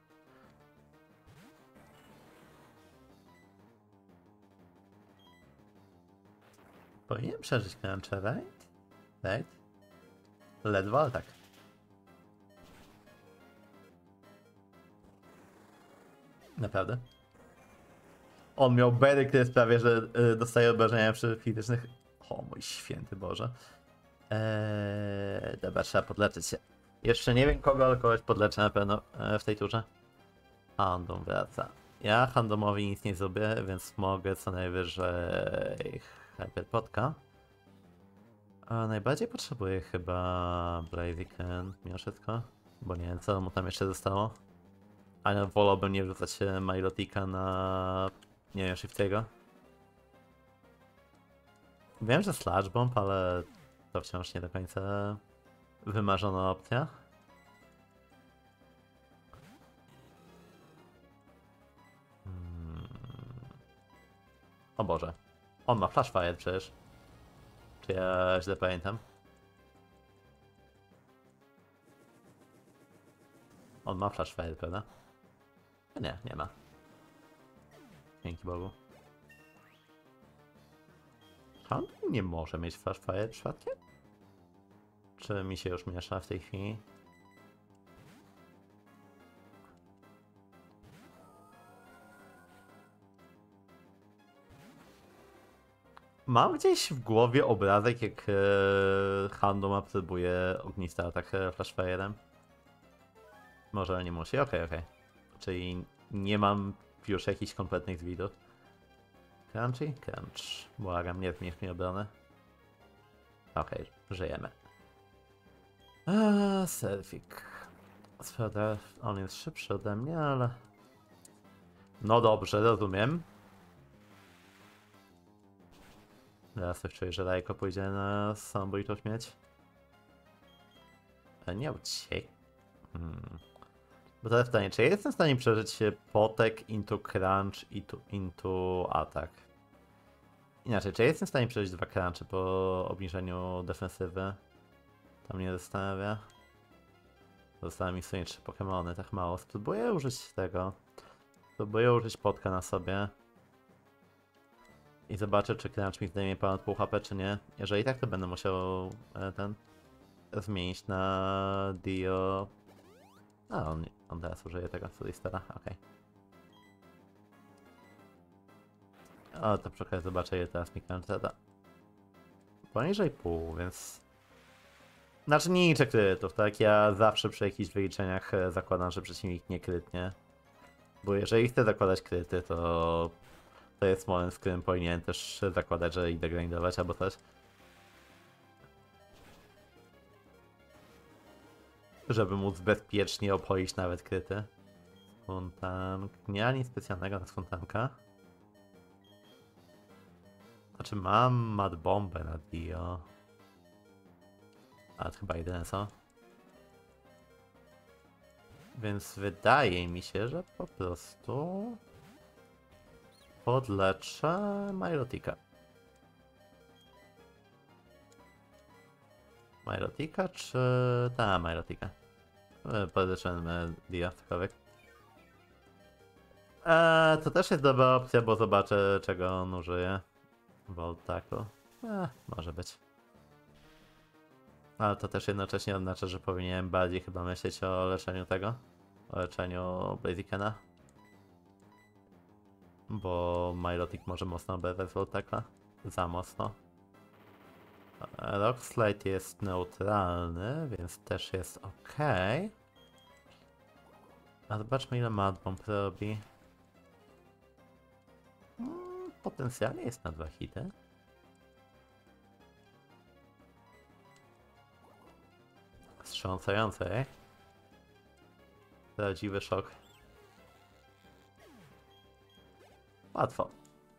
Speaker 1: Powinienem przeżyć Cruncha, right? Right? Ledwo, ale tak. Naprawdę? On miał bery, który sprawia, że y, dostaje obrażenia przy fizycznych... O mój święty Boże. Eee, dobra, trzeba podleczyć się. Jeszcze nie wiem kogo, ale kogoś podleczę na pewno e, w tej turze. Handom wraca. Ja Handomowi nic nie zrobię, więc mogę co najwyżej Hyperpotka. A najbardziej potrzebuję chyba Blaziken mimo wszystko. Bo nie wiem co mu tam jeszcze zostało. Ale wolałbym nie wrzucać Milotika na... nie wiem, Shiftiego. Wiem, że Slash Bomb, ale to wciąż nie do końca wymarzona opcja. Hmm. O Boże. On ma Flash Fire przecież. Czy ja źle pamiętam? On ma Flash Fire, prawda? Nie, nie ma. Dzięki Bogu. On nie może mieć Flash Fire przypadkiem? Czy mi się już miesza w tej chwili? Mam gdzieś w głowie obrazek, jak e, Handom próbuje ognisty atak Flash Fire'em. Może, ale nie musi. Okej, okay, okej. Okay. Czyli nie mam już jakichś kompletnych zwidów. Crunchy? Crunch. Błagam, nie zmniejsz mi obrony. Okej, okay, żyjemy. Eee, Selfik. Sprawda, on jest szybszy ode mnie, ale... No dobrze, rozumiem. Teraz coś czuję, że Rajko pójdzie na samobójczą śmierć. A nie uciek. Hmm. Bo teraz pytanie, czy ja jestem w stanie przeżyć potek into crunch i into, into atak? Inaczej, czy ja jestem w stanie przeżyć dwa crunchy po obniżeniu defensywy? To mnie zastanawia. Zostały mi w sumie trzy Pokemony, tak mało. Spróbuję użyć tego. Spróbuję użyć potka na sobie. I zobaczę, czy crunch mi zdejmie ponad pół H P, czy nie. Jeżeli tak, to będę musiał e, ten zmienić na Dio. A, on, on teraz użyje tego Solistera, okej. Okay. O, to przy okazji zobaczę, ile teraz mi crunch zada. Poniżej pół, więc... Znaczy nie liczę krytów, tak? Ja zawsze przy jakichś wyliczeniach zakładam, że przeciwnik nie krytnie. Bo jeżeli chcę zakładać kryty, to... To jest moment, w którym powinien też zakładać, że idę grindować albo coś. Żeby móc bezpiecznie obchodzić nawet kryty. Skuntank. Nie ma nic specjalnego na skuntanka. Znaczy mam Mad Bombę na Dio. Ale to chyba jedyne co. Więc wydaje mi się, że po prostu podleczę Milotika. Milotika czy... Ta, Milotika. Podleczyłem Dio, cokolwiek. Eee, to też jest dobra opcja, bo zobaczę czego on użyje. Volt Tackle. Eee, może być. Ale to też jednocześnie oznacza, że powinienem bardziej chyba myśleć o leczeniu tego. O leczeniu Blazikena. Bo Milotic może mocno oberwać Volt Tackla. Za mocno. Rock Slide jest neutralny, więc też jest ok. A zobaczmy ile Mud Bomb robi. Hmm, potencjalnie jest na dwa hity. Wstrząsające, eh? Prawdziwy szok. Łatwo.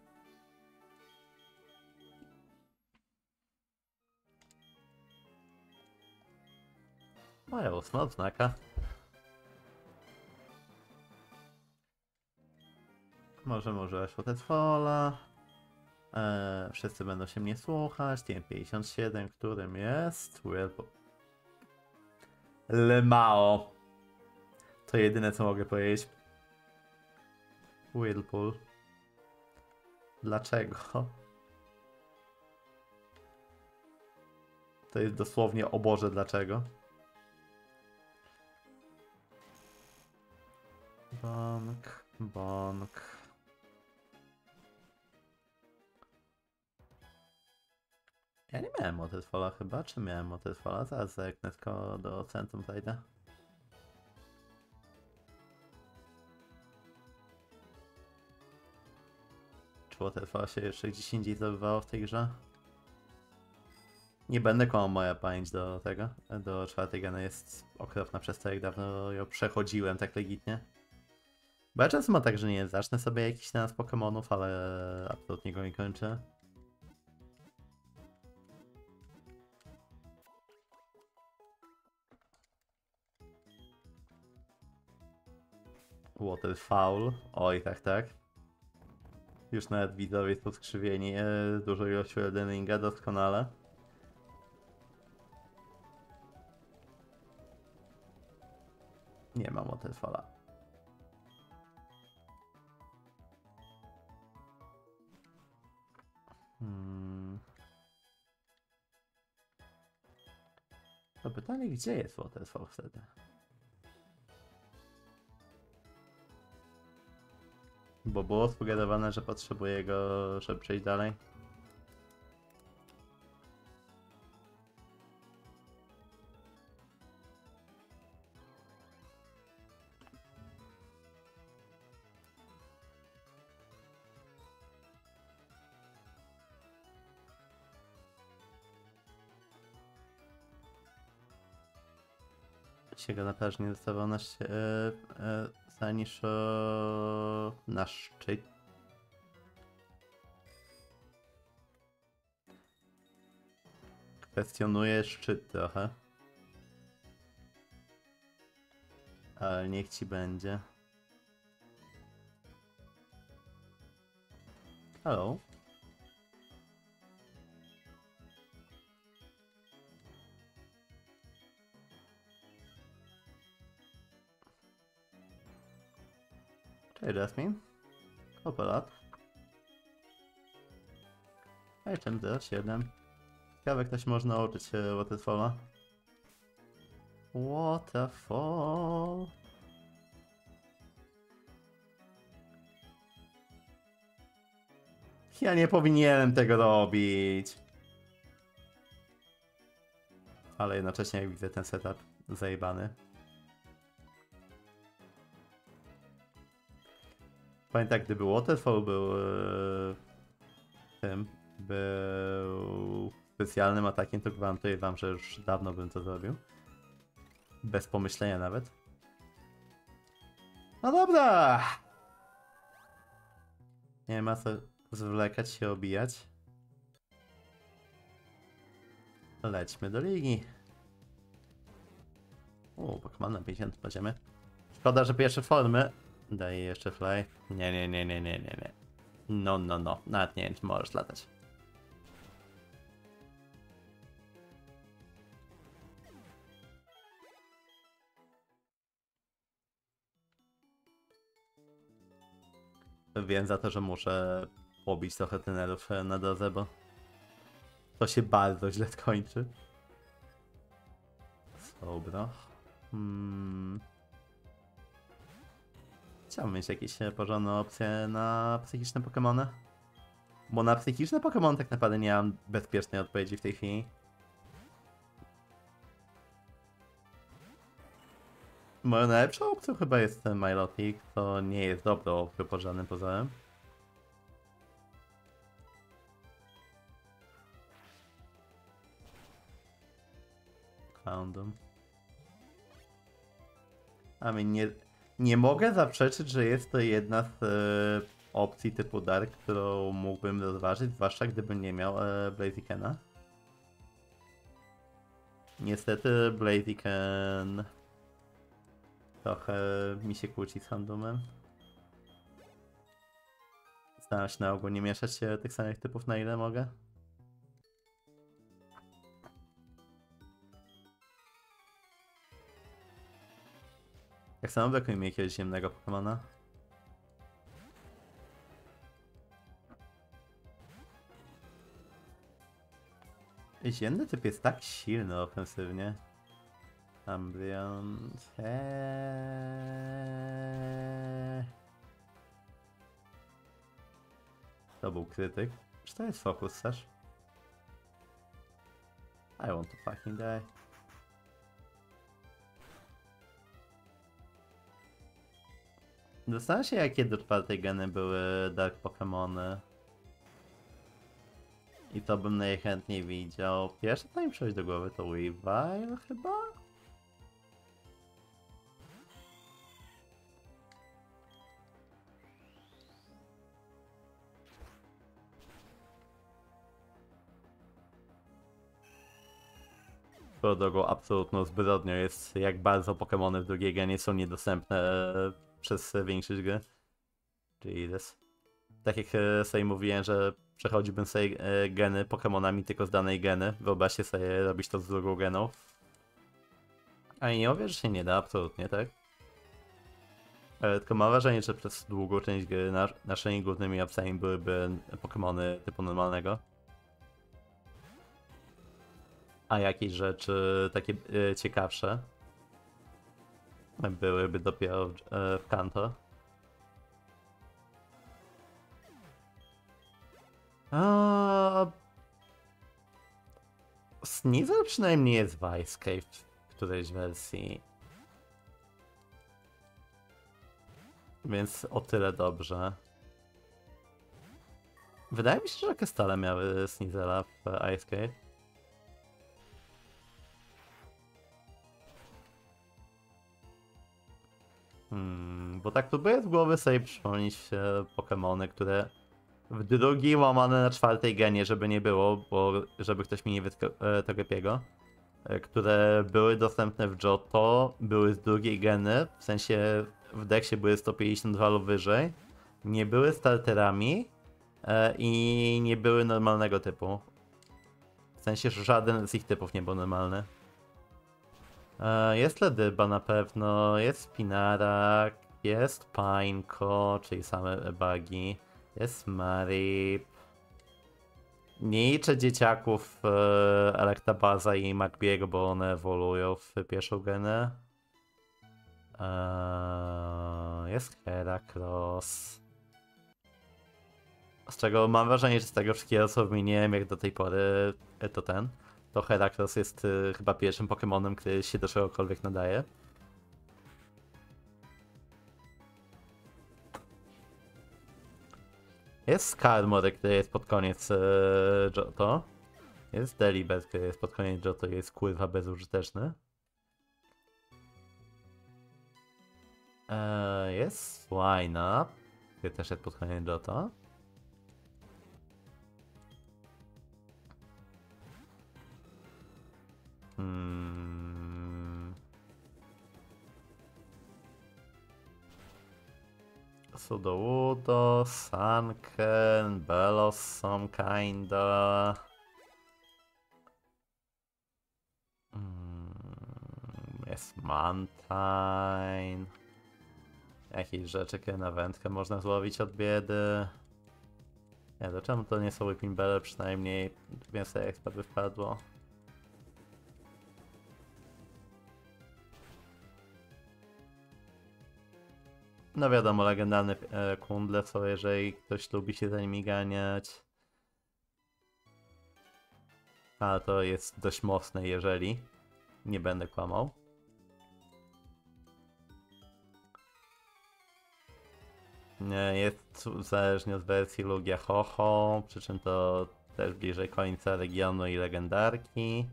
Speaker 1: Moja ósma odznaka. Możemy używać Waterfalla. Eee, wszyscy będą się mnie słuchać. T M pięćdziesiąt siedem, którym jest Whirlpool. Lemao. To jedyne co mogę powiedzieć. Whirlpool. Dlaczego? To jest dosłownie o Boże dlaczego. Bonk, bonk. Ja nie miałem Waterfalla chyba, czy miałem Waterfalla? Zaraz zerknę, tylko do centrum zajdę. Czy Waterfalla się jeszcze gdzieś indziej zdobywało w tej grze? Nie będę kłamał, moja pamięć do tego, do czwartej geny jest okropna przez to, jak dawno ją przechodziłem tak legitnie. Bo ja często mam tak, że nie zacznę sobie jakiś nas Pokemonów, ale absolutnie go nie kończę. Waterfowl, oj tak, tak. Już nawet widzowie są skrzywieni e, dużą ilością Eldeninga, doskonale. Nie mam Waterfalla. Hmm. To pytanie, gdzie jest Waterfall wtedy? Bo było sugerowane, że potrzebuję go, żeby przejść dalej. Się go na plaży nie dostawał na, ście- e, e, za niż o, na szczyt. Kwestionuję szczyt trochę. Ale niech ci będzie. Hello. Cześć Jasmine. Opa lat. Item zero siedem. Ciekawe, ktoś można nauczyć się Waterfalla. Waterfall. Ja nie powinienem tego robić. Ale jednocześnie jak widzę ten setup zajebany. Pamiętam, gdyby Waterfall był e, tym, był specjalnym atakiem, to gwarantuję wam, że już dawno bym to zrobił. Bez pomyślenia nawet. No dobra! Nie ma co zwlekać się, obijać. Lećmy do ligi. O, Pokémon na pięćdziesiąt poziomie. Szkoda, że pierwsze formy. Daję jeszcze fly. Nie, nie, nie, nie, nie, nie, nie. No, no, no. Nawet nie wiem, czy możesz latać. Wiem za to, że muszę pobić trochę trenerów na drodze, bo to się bardzo źle skończy. Dobra. Hmm. Chciałbym mieć jakieś porządne opcje na psychiczne Pokemony. Bo na psychiczne Pokemon tak naprawdę nie mam bezpiecznej odpowiedzi w tej chwili. Moją najlepszą opcją chyba jest ten Milotic, to nie jest dobrą opcją pod żadnym pozorem. Houndoom. A my nie, nie mogę zaprzeczyć, że jest to jedna z e, opcji typu Dark, którą mógłbym rozważyć, zwłaszcza gdybym nie miał e, Blazikena. Niestety Blaziken trochę mi się kłóci z Houndoomem. Staram się na ogół nie mieszać się tych samych typów, na ile mogę. Jak samo brakuje mi jakiegoś ziemnego Pokemona. Ziemny typ jest tak silny ofensywnie. Ambrion... Eee... To był krytyk. Czy to jest Focus też? I want to fucking die. Zastanawiam się, jakie do czwartej geny były Dark Pokemony. I to bym najchętniej widział. Pierwsze co mi przychodzi do głowy to Weavile chyba? Swoją drogą absolutną zbrodnią jest, jak bardzo Pokemony w drugiej genie są niedostępne przez większość gry. Jesus. Tak jak sobie mówiłem, że przechodziłbym sobie geny Pokemonami tylko z danej geny. Wyobraźcie sobie robić to z drugą geną. A nie mówię, że się nie da, absolutnie, tak? Ale tylko mam wrażenie, że przez długą część gry nas naszymi głównymi opcjami byłyby Pokemony typu normalnego. A jakieś rzeczy takie e, ciekawsze byłyby dopiero w, e, w Kanto. A... Sneasel przynajmniej jest w Ice Cave w którejś wersji. Więc o tyle dobrze. Wydaje mi się, że Kestale miały Sneasela w Ice Cave. Hmm, bo tak próbuję z głowy sobie przypomnieć e, Pokemony, które w drugiej łamane na czwartej genie, żeby nie było, bo żeby ktoś mi nie wytknął e, Togepiego, e, które były dostępne w Johto, były z drugiej geny, w sensie w deksie były sto pięćdziesiąt dwa lub wyżej, nie były starterami e, i nie były normalnego typu. W sensie, że żaden z ich typów nie był normalny. E, jest Ledyba na pewno, jest Spinarak, jest Pineco, czyli same bugi, jest Marip. Nie liczę dzieciaków e, Electabaza i Magbiego, bo one ewoluują w pierwszą genę. E, jest Heracross. Z czego mam wrażenie, że z tego wszystkiego co wymieniłem jak do tej pory, e, to ten. To Heracross jest y, chyba pierwszym Pokemonem, który się do czegokolwiek nadaje. Jest Skarmory, który jest pod koniec y, Johto. Jest Delibird, który jest pod koniec Johto i jest kurwa bezużyteczny. Eee, jest Swinub, który też jest pod koniec Johto. Hmm. Sudowoodo, Sunken, Bellossom kinda. Hmm. Jest Mantine. Jakieś rzeczy na wędkę można złowić od biedy. Nie, to czemu to nie są whipping belle, przynajmniej więcej expa by wpadło. No wiadomo, legendarne e, kundle są, jeżeli ktoś lubi się za nimi ganiać. A to jest dość mocne, jeżeli. Nie będę kłamał. Nie, jest zależnie od wersji Lugia Ho-Ho, przy czym to też bliżej końca regionu i legendarki.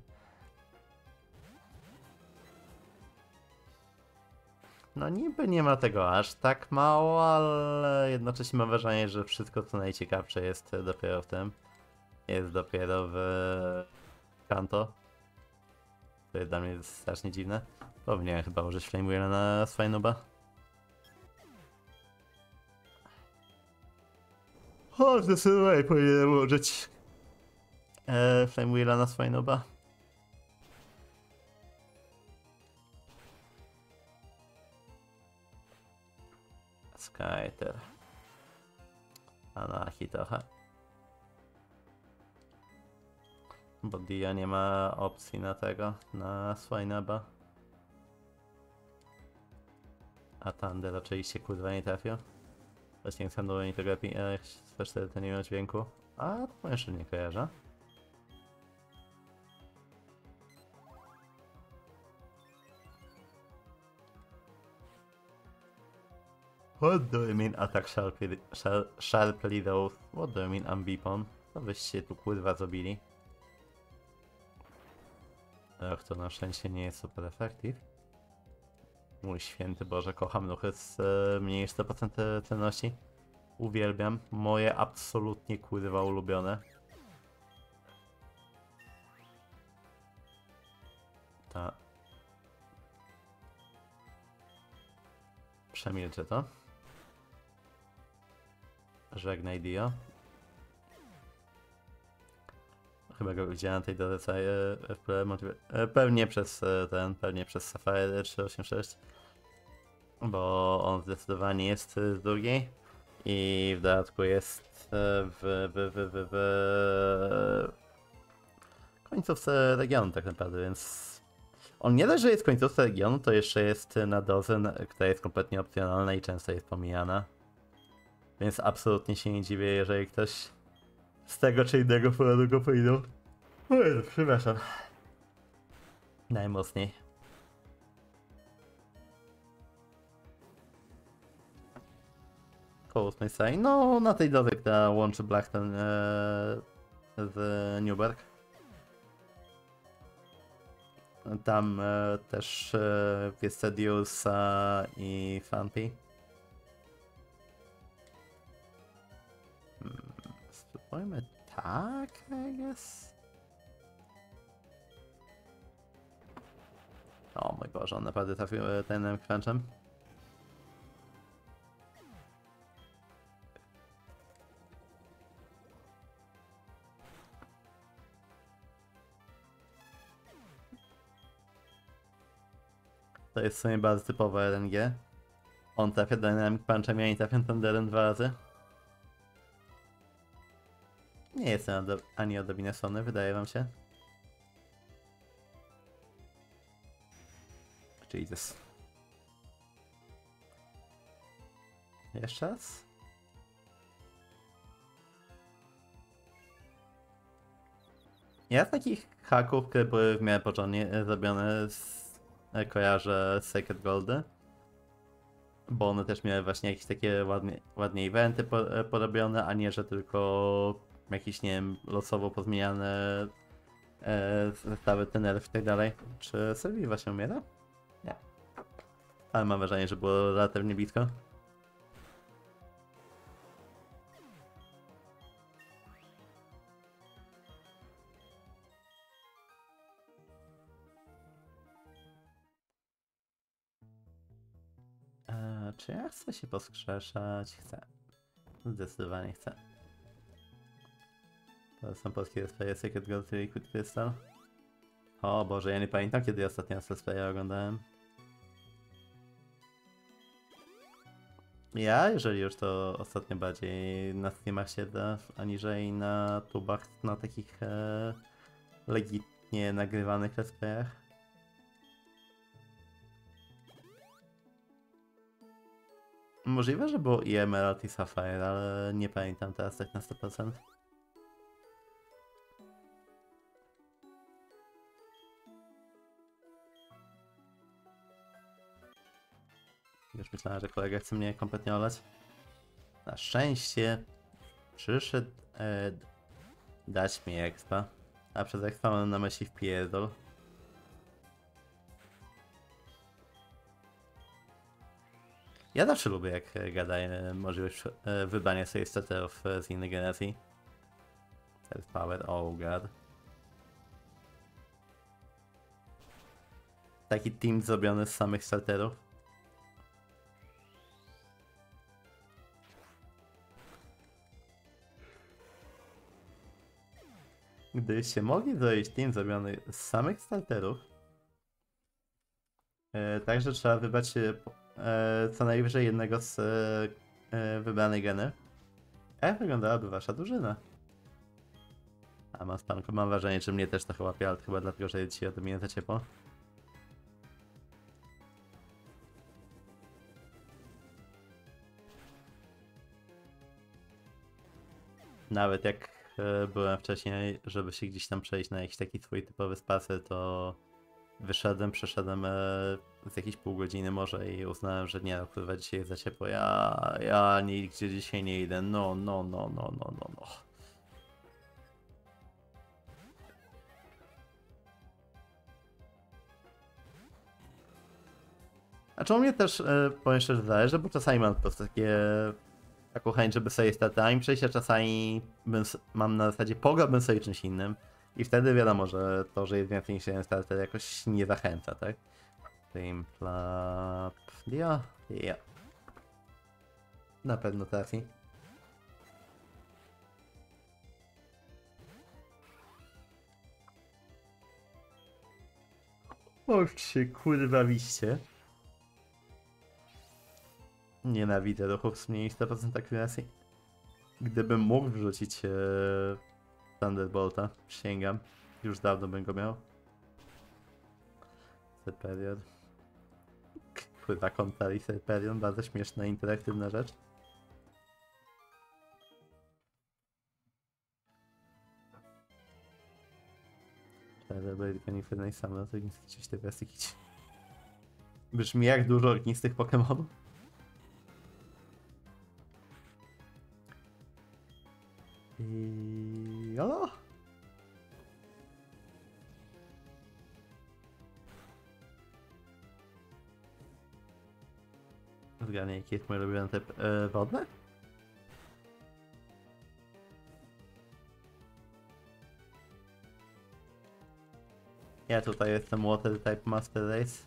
Speaker 1: No niby nie ma tego aż tak mało, ale jednocześnie mam wrażenie, że wszystko co najciekawsze jest dopiero w tym. Jest dopiero w Kanto. To jest dla mnie strasznie dziwne. Powinienem chyba użyć Flame Wheela na Swinuba. O, zdecydowanie powinienem użyć e, Flame Wheela na Swinuba. Skyter. Anarchii trochę. Bo Dia nie ma opcji na tego, na Swinuba. A Thunder oczywiście kurwa nie trafił. Właśnie nie handluję ani tego lepiej, jak C cztery to nie miał dźwięku. A to jeszcze nie kojarzę. What do you mean attack sharply, sharp, sharply though? What do you mean ambipon? Co byście tu kurwa zrobili? Ach, to na szczęście nie jest super effective. Mój święty Boże, kocham ruchy z e, mniej sto procent cenności. Uwielbiam. Moje absolutnie kurwa ulubione. Ta. Przemilczę to. Żegnaj Dio. Chyba go widziałem na tej drodze e, pewnie przez ten, pewnie przez Sapphire trzysta osiemdziesiąt sześć. Bo on zdecydowanie jest z drugiej. I w dodatku jest w, w, w, w, w końcówce regionu tak naprawdę, więc on nie dość, że jest w końcówce regionu, to jeszcze jest na drodze, która jest kompletnie opcjonalna i często jest pomijana. Więc absolutnie się nie dziwię, jeżeli ktoś z tego czy innego powodu go pójdą. Oj, przepraszam. Najmocniej. Koło ósmej sali. No, na tej drodze, która łączy Blackton e, z Newburgh. Tam e, też e, jest Sediusa i Fanti. Hmm, spróbujmy tak, I guess. O mój Boże, on naprawdę trafił ten crunchen. To jest w sumie bardzo typowe R N G. On trafia Dynamic Punchem, ja nie trafiam Thunderem dwa razy. Nie jestem ani odrobinę słony, wydaje wam się. Jesus. Jeszcze raz? Ja z takich haków, które były w miarę porządnie zrobione, z, kojarzę Sacred Goldy. Bo one też miały właśnie jakieś takie ładnie, ładnie eventy po, porobione, a nie, że tylko jakieś, nie wiem, losowo pozmieniane e, zestawy tenerów i tak dalej. Czy Sylwii właśnie umiera? Nie. Ale mam wrażenie, że było relatywnie blisko. Eee, czy ja chcę się poskrzeszać? Chcę. Zdecydowanie chcę. To są polskie displaye Sacred Gold Liquid Crystal. O Boże, ja nie pamiętam, kiedy ostatnio raz displaya oglądałem. Ja, jeżeli już, to ostatnio bardziej na streamach siedzę, aniżeli na tubach, na takich e, legitnie nagrywanych let's playach. Możliwe, że było i Emerald i Sapphire, ale nie pamiętam teraz tak na sto procent. Już myślałem, że kolega chce mnie kompletnie olać. Na szczęście przyszedł e, dać mi expa, a przez expa mam na myśli wpierdol. Ja zawsze lubię, jak gadaję możliwość e, wybrania sobie starterów e, z innej generacji. Self power, oh god. Taki team zrobiony z samych starterów. Gdybyście mogli zrobić team zrobiony z samych starterów, e, także trzeba wybrać e, co najwyżej jednego z e, wybranej geny. Jak wyglądałaby wasza drużyna? A mam spanko, mam wrażenie, że mnie też to chyba łapie, ale chyba dlatego, że jest dzisiaj odrobinę za ciepło. Nawet jak e, byłem wcześniej, żeby się gdzieś tam przejść na jakiś taki swój typowy spacer, to wyszedłem, przeszedłem e, z jakieś pół godziny może i uznałem, że nie, no kurwa, dzisiaj jest za ciepło, ja, ja nigdzie dzisiaj nie idę, no, no, no, no, no, no, no. Znaczy u mnie też, e, powiem szczerze, zależy, bo czasami mam po prostu takie, taką chęć, żeby sobie statami przejść, a czasami bym, s- mam na zasadzie pograłbym sobie czymś innym i wtedy wiadomo, że to, że jest więcej niż jeden starter jakoś nie zachęca, tak? Teamplap... Ja, ja. Na pewno trafi. Och się kurwa wiście. Nienawidzę ruchów z mniej sto procent akuracji. Gdybym mógł wrzucić e, Thunderbolta, przysięgam, już dawno bym go miał. Serperion. Kurwa, Kontari Serperion, bardzo śmieszna, interaktywna rzecz. Celebrate Canifer Summer, to gdzieś te wersji kici. Brzmi jak dużo ognistych Pokemonów. I... Jolo? Zgadnij, jaki jest mój ulubiony typ e, wodny? Ja tutaj jestem Water Type Master Race.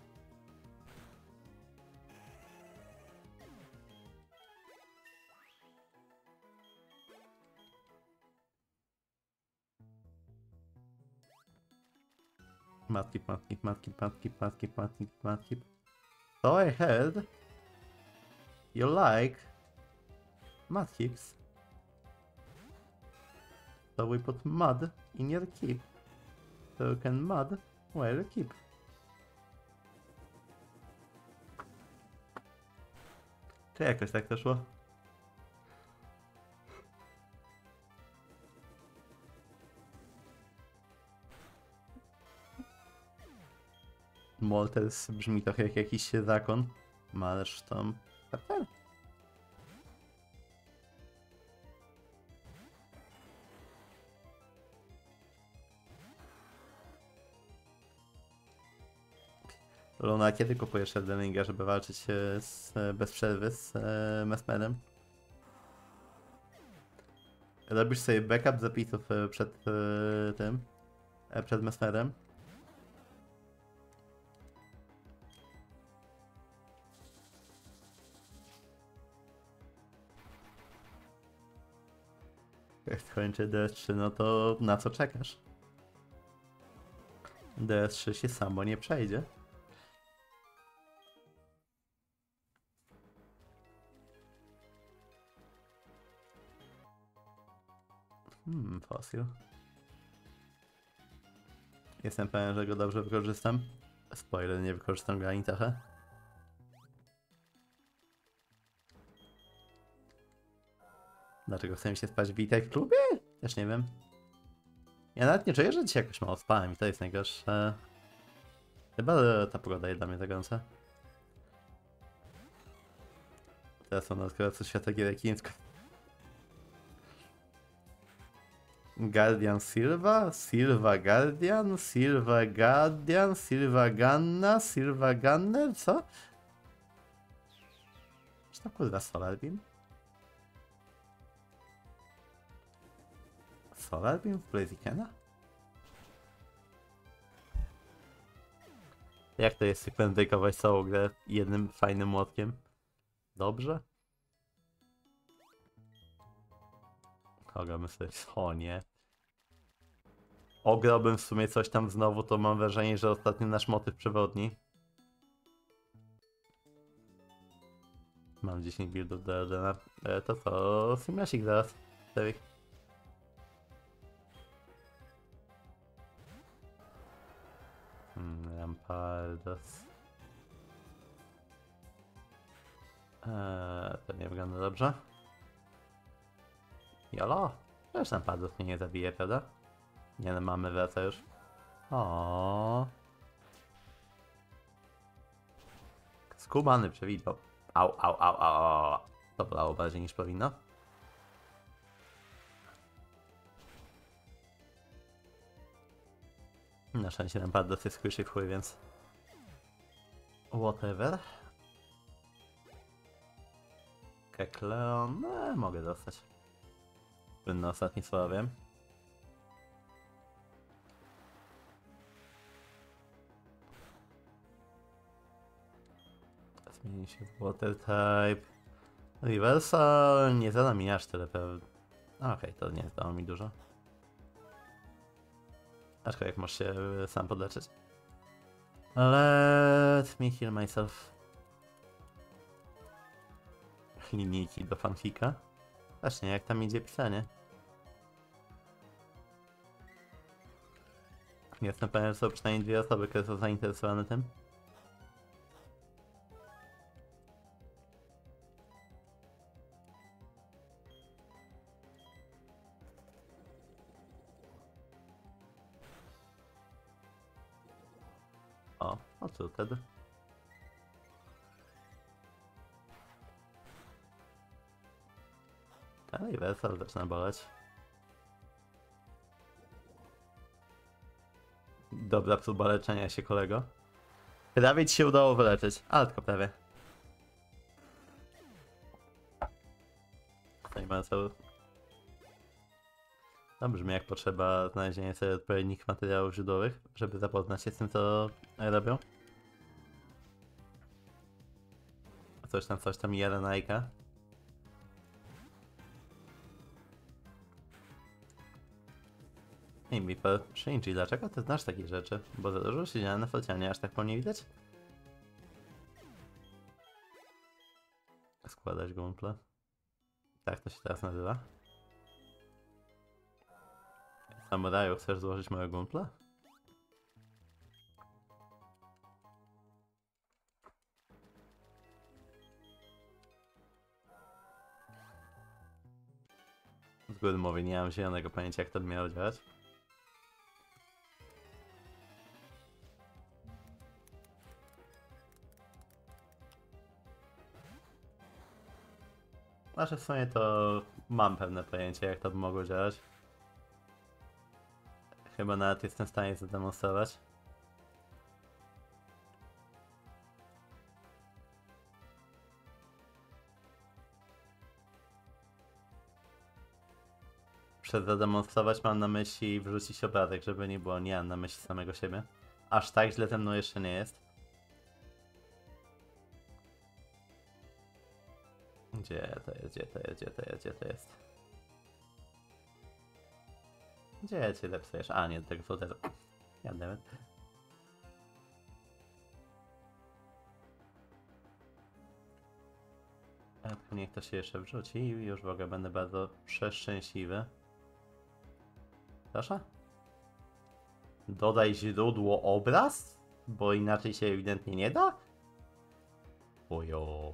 Speaker 1: Matkip, matkip, matkip, matkip, matkip, matkip, matkip. So I heard you like mudkips. So we put mud in your keep. So you can mud where you keep. Czy jakoś tak to szło? Moltres brzmi trochę jak jakiś zakon. Malsztom. Pepper? Luna, kiedy kupujesz Elden żeby walczyć e, z, e, bez przerwy z e, Mesmerem? Robisz sobie backup zapisów e, przed e, tym, e, przed Mesmerem? Jak skończy D S trzy, no to na co czekasz? D S trzy się samo nie przejdzie. Hmm, fosil. Jestem pewien, że go dobrze wykorzystam. Spoiler, nie wykorzystam go ani trochę. Dlaczego chcę mi się spać witaj w klubie? Też nie wiem. Ja nawet nie czuję, że dzisiaj jakoś mało spałem i to jest najgorsze. Chyba ta pogoda jest dla mnie za gorąca. Teraz są na odkrywacu świata gier chińskich. Guardian Silva, Silva Guardian, Silva Guardian, Silva Ganna, Silva Gunner, co? Czy to kurwa Solar Beam? Solar Beam w Blazikena? Jak to jest sekwentykować całą grę jednym fajnym młotkiem? Dobrze? Kogo myśleć? O nie. Ograłbym w sumie coś tam znowu, to mam wrażenie, że ostatnio nasz motyw przewodni. Mam dziesięć buildów do Eldena. E, to co? Simlasik zaraz. Cztery. Hmm, Rampardos. Eee, to nie wygląda dobrze. Jolo? Też Rampardos mnie nie zabije, prawda? Nie no, mamy wraca już. O. Skubany przewidział. Au, au, au, au, au. To bolało bardziej niż powinno. Na szczęście Rampardos jest słyszy w chuj, więc... Whatever. Kekleon... No, mogę dostać. Płynne ostatnie słowa wiem. Zmieni się w Water Type. Reversal nie zada mi aż tyle pewnie. Okej, okay, to nie zdało mi dużo. Aczkolwiek jak możesz się sam podleczyć. Let me heal myself. Linijki do fanfika. Właśnie, jak tam idzie pisanie? Jestem pewien, że są przynajmniej dwie osoby, które są zainteresowane tym. O, o co wtedy? Ten reversal zaczyna boleć. Dobra próba leczenia się, kolego. Prawie ci się udało wyleczyć, ale tylko prawie. To brzmi jak potrzeba znalezienia sobie odpowiednich materiałów źródłowych, żeby zapoznać się z tym, co robią. Coś tam, coś tam Jelenajka. Ej, Mipa, Shinji, dlaczego ty znasz takie rzeczy? Bo za dużo siedziałem na focianie, aż tak po nie widać? Składać gumple. Tak to się teraz nazywa. Samuraju, chcesz złożyć moje gumple? Z góry mówię, nie mam zielonego pojęcia, jak to miało działać. Znaczy w sumie to mam pewne pojęcie, jak to by mogło działać. Chyba nawet jestem w stanie zademonstrować. Przez zademonstrować mam na myśli wrzucić obrazek, żeby nie było, nie mam na myśli samego siebie. Aż tak źle ze mną jeszcze nie jest. Gdzie to jest, gdzie to jest, gdzie to jest, gdzie to jest? Gdzie cię zepsujesz? A, nie, do tego fotela. Jademy. Niech to się jeszcze wrzuci i już w ogóle będę bardzo przeszczęśliwy. Proszę? Dodaj źródło obraz? Bo inaczej się ewidentnie nie da? Ojo.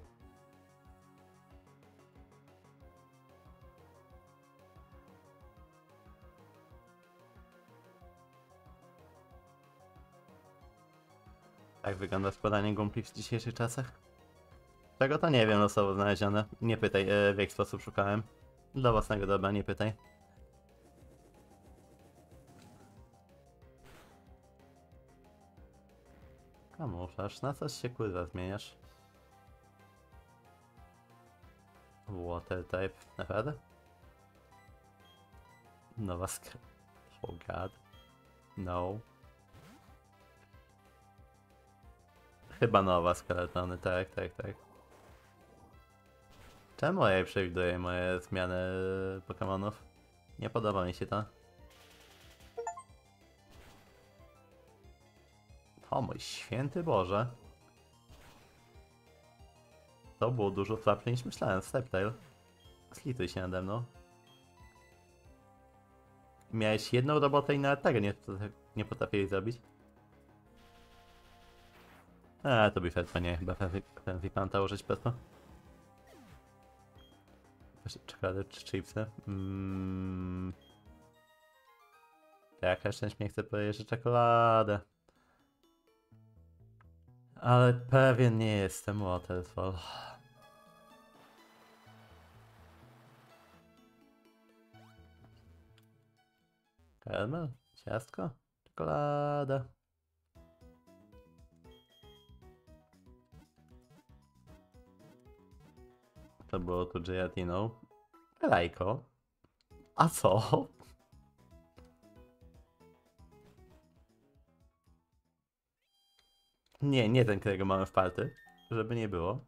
Speaker 1: Tak wygląda składanie gumpli w dzisiejszych czasach. Czego to nie wiem, losowo znalezione. Nie pytaj, e, w jaki sposób szukałem. Dla własnego dobra, nie pytaj. Kamuflaż, na coś się kurwa zmieniasz? Water type, naprawdę? Nowa sk... Oh god. No. Chyba nowa skeletony, tak, tak, tak. Czemu ja przewiduję moje zmiany Pokemonów? Nie podoba mi się to. O mój święty Boże. To było dużo słabsze niż myślałem, Sceptile. Slituj się nade mną. Miałeś jedną robotę i nawet tego nie, nie potrafiłeś zrobić. A, to by fair, nie, chyba Frenzy Planta użyć po prostu. Czekolady czy chipsy? Mm. Jakaś część mnie chce powiedzieć, że czekoladę. Ale pewien nie jestem, Waterfall. Karamel? Ciastko? Czekolada. To było tu gelatiną. Lajko. A co? Nie, nie ten, którego mamy w party. Żeby nie było.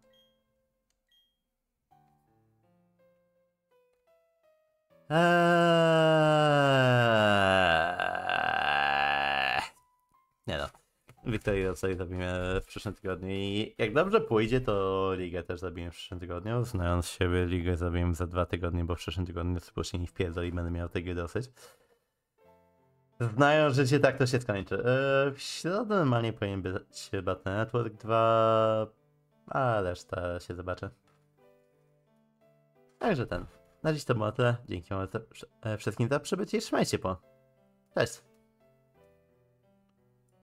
Speaker 1: Eee... Nie no. Wiktorię sobie zabijemy w przyszłym tygodniu i jak dobrze pójdzie, to ligę też zabijemy w przyszłym tygodniu. Znając siebie, ligę zabijemy za dwa tygodnie, bo w przyszłym tygodniu spóźnienie w pierdol i będę miał tej gry dosyć. Znając życie, tak to się skończy. Eee, w środę normalnie powinien być Battle Network dwa, a reszta się zobaczy. Także ten. Na dziś to było tyle. Dzięki wam wszystkim za przybycie i trzymajcie po. Cześć!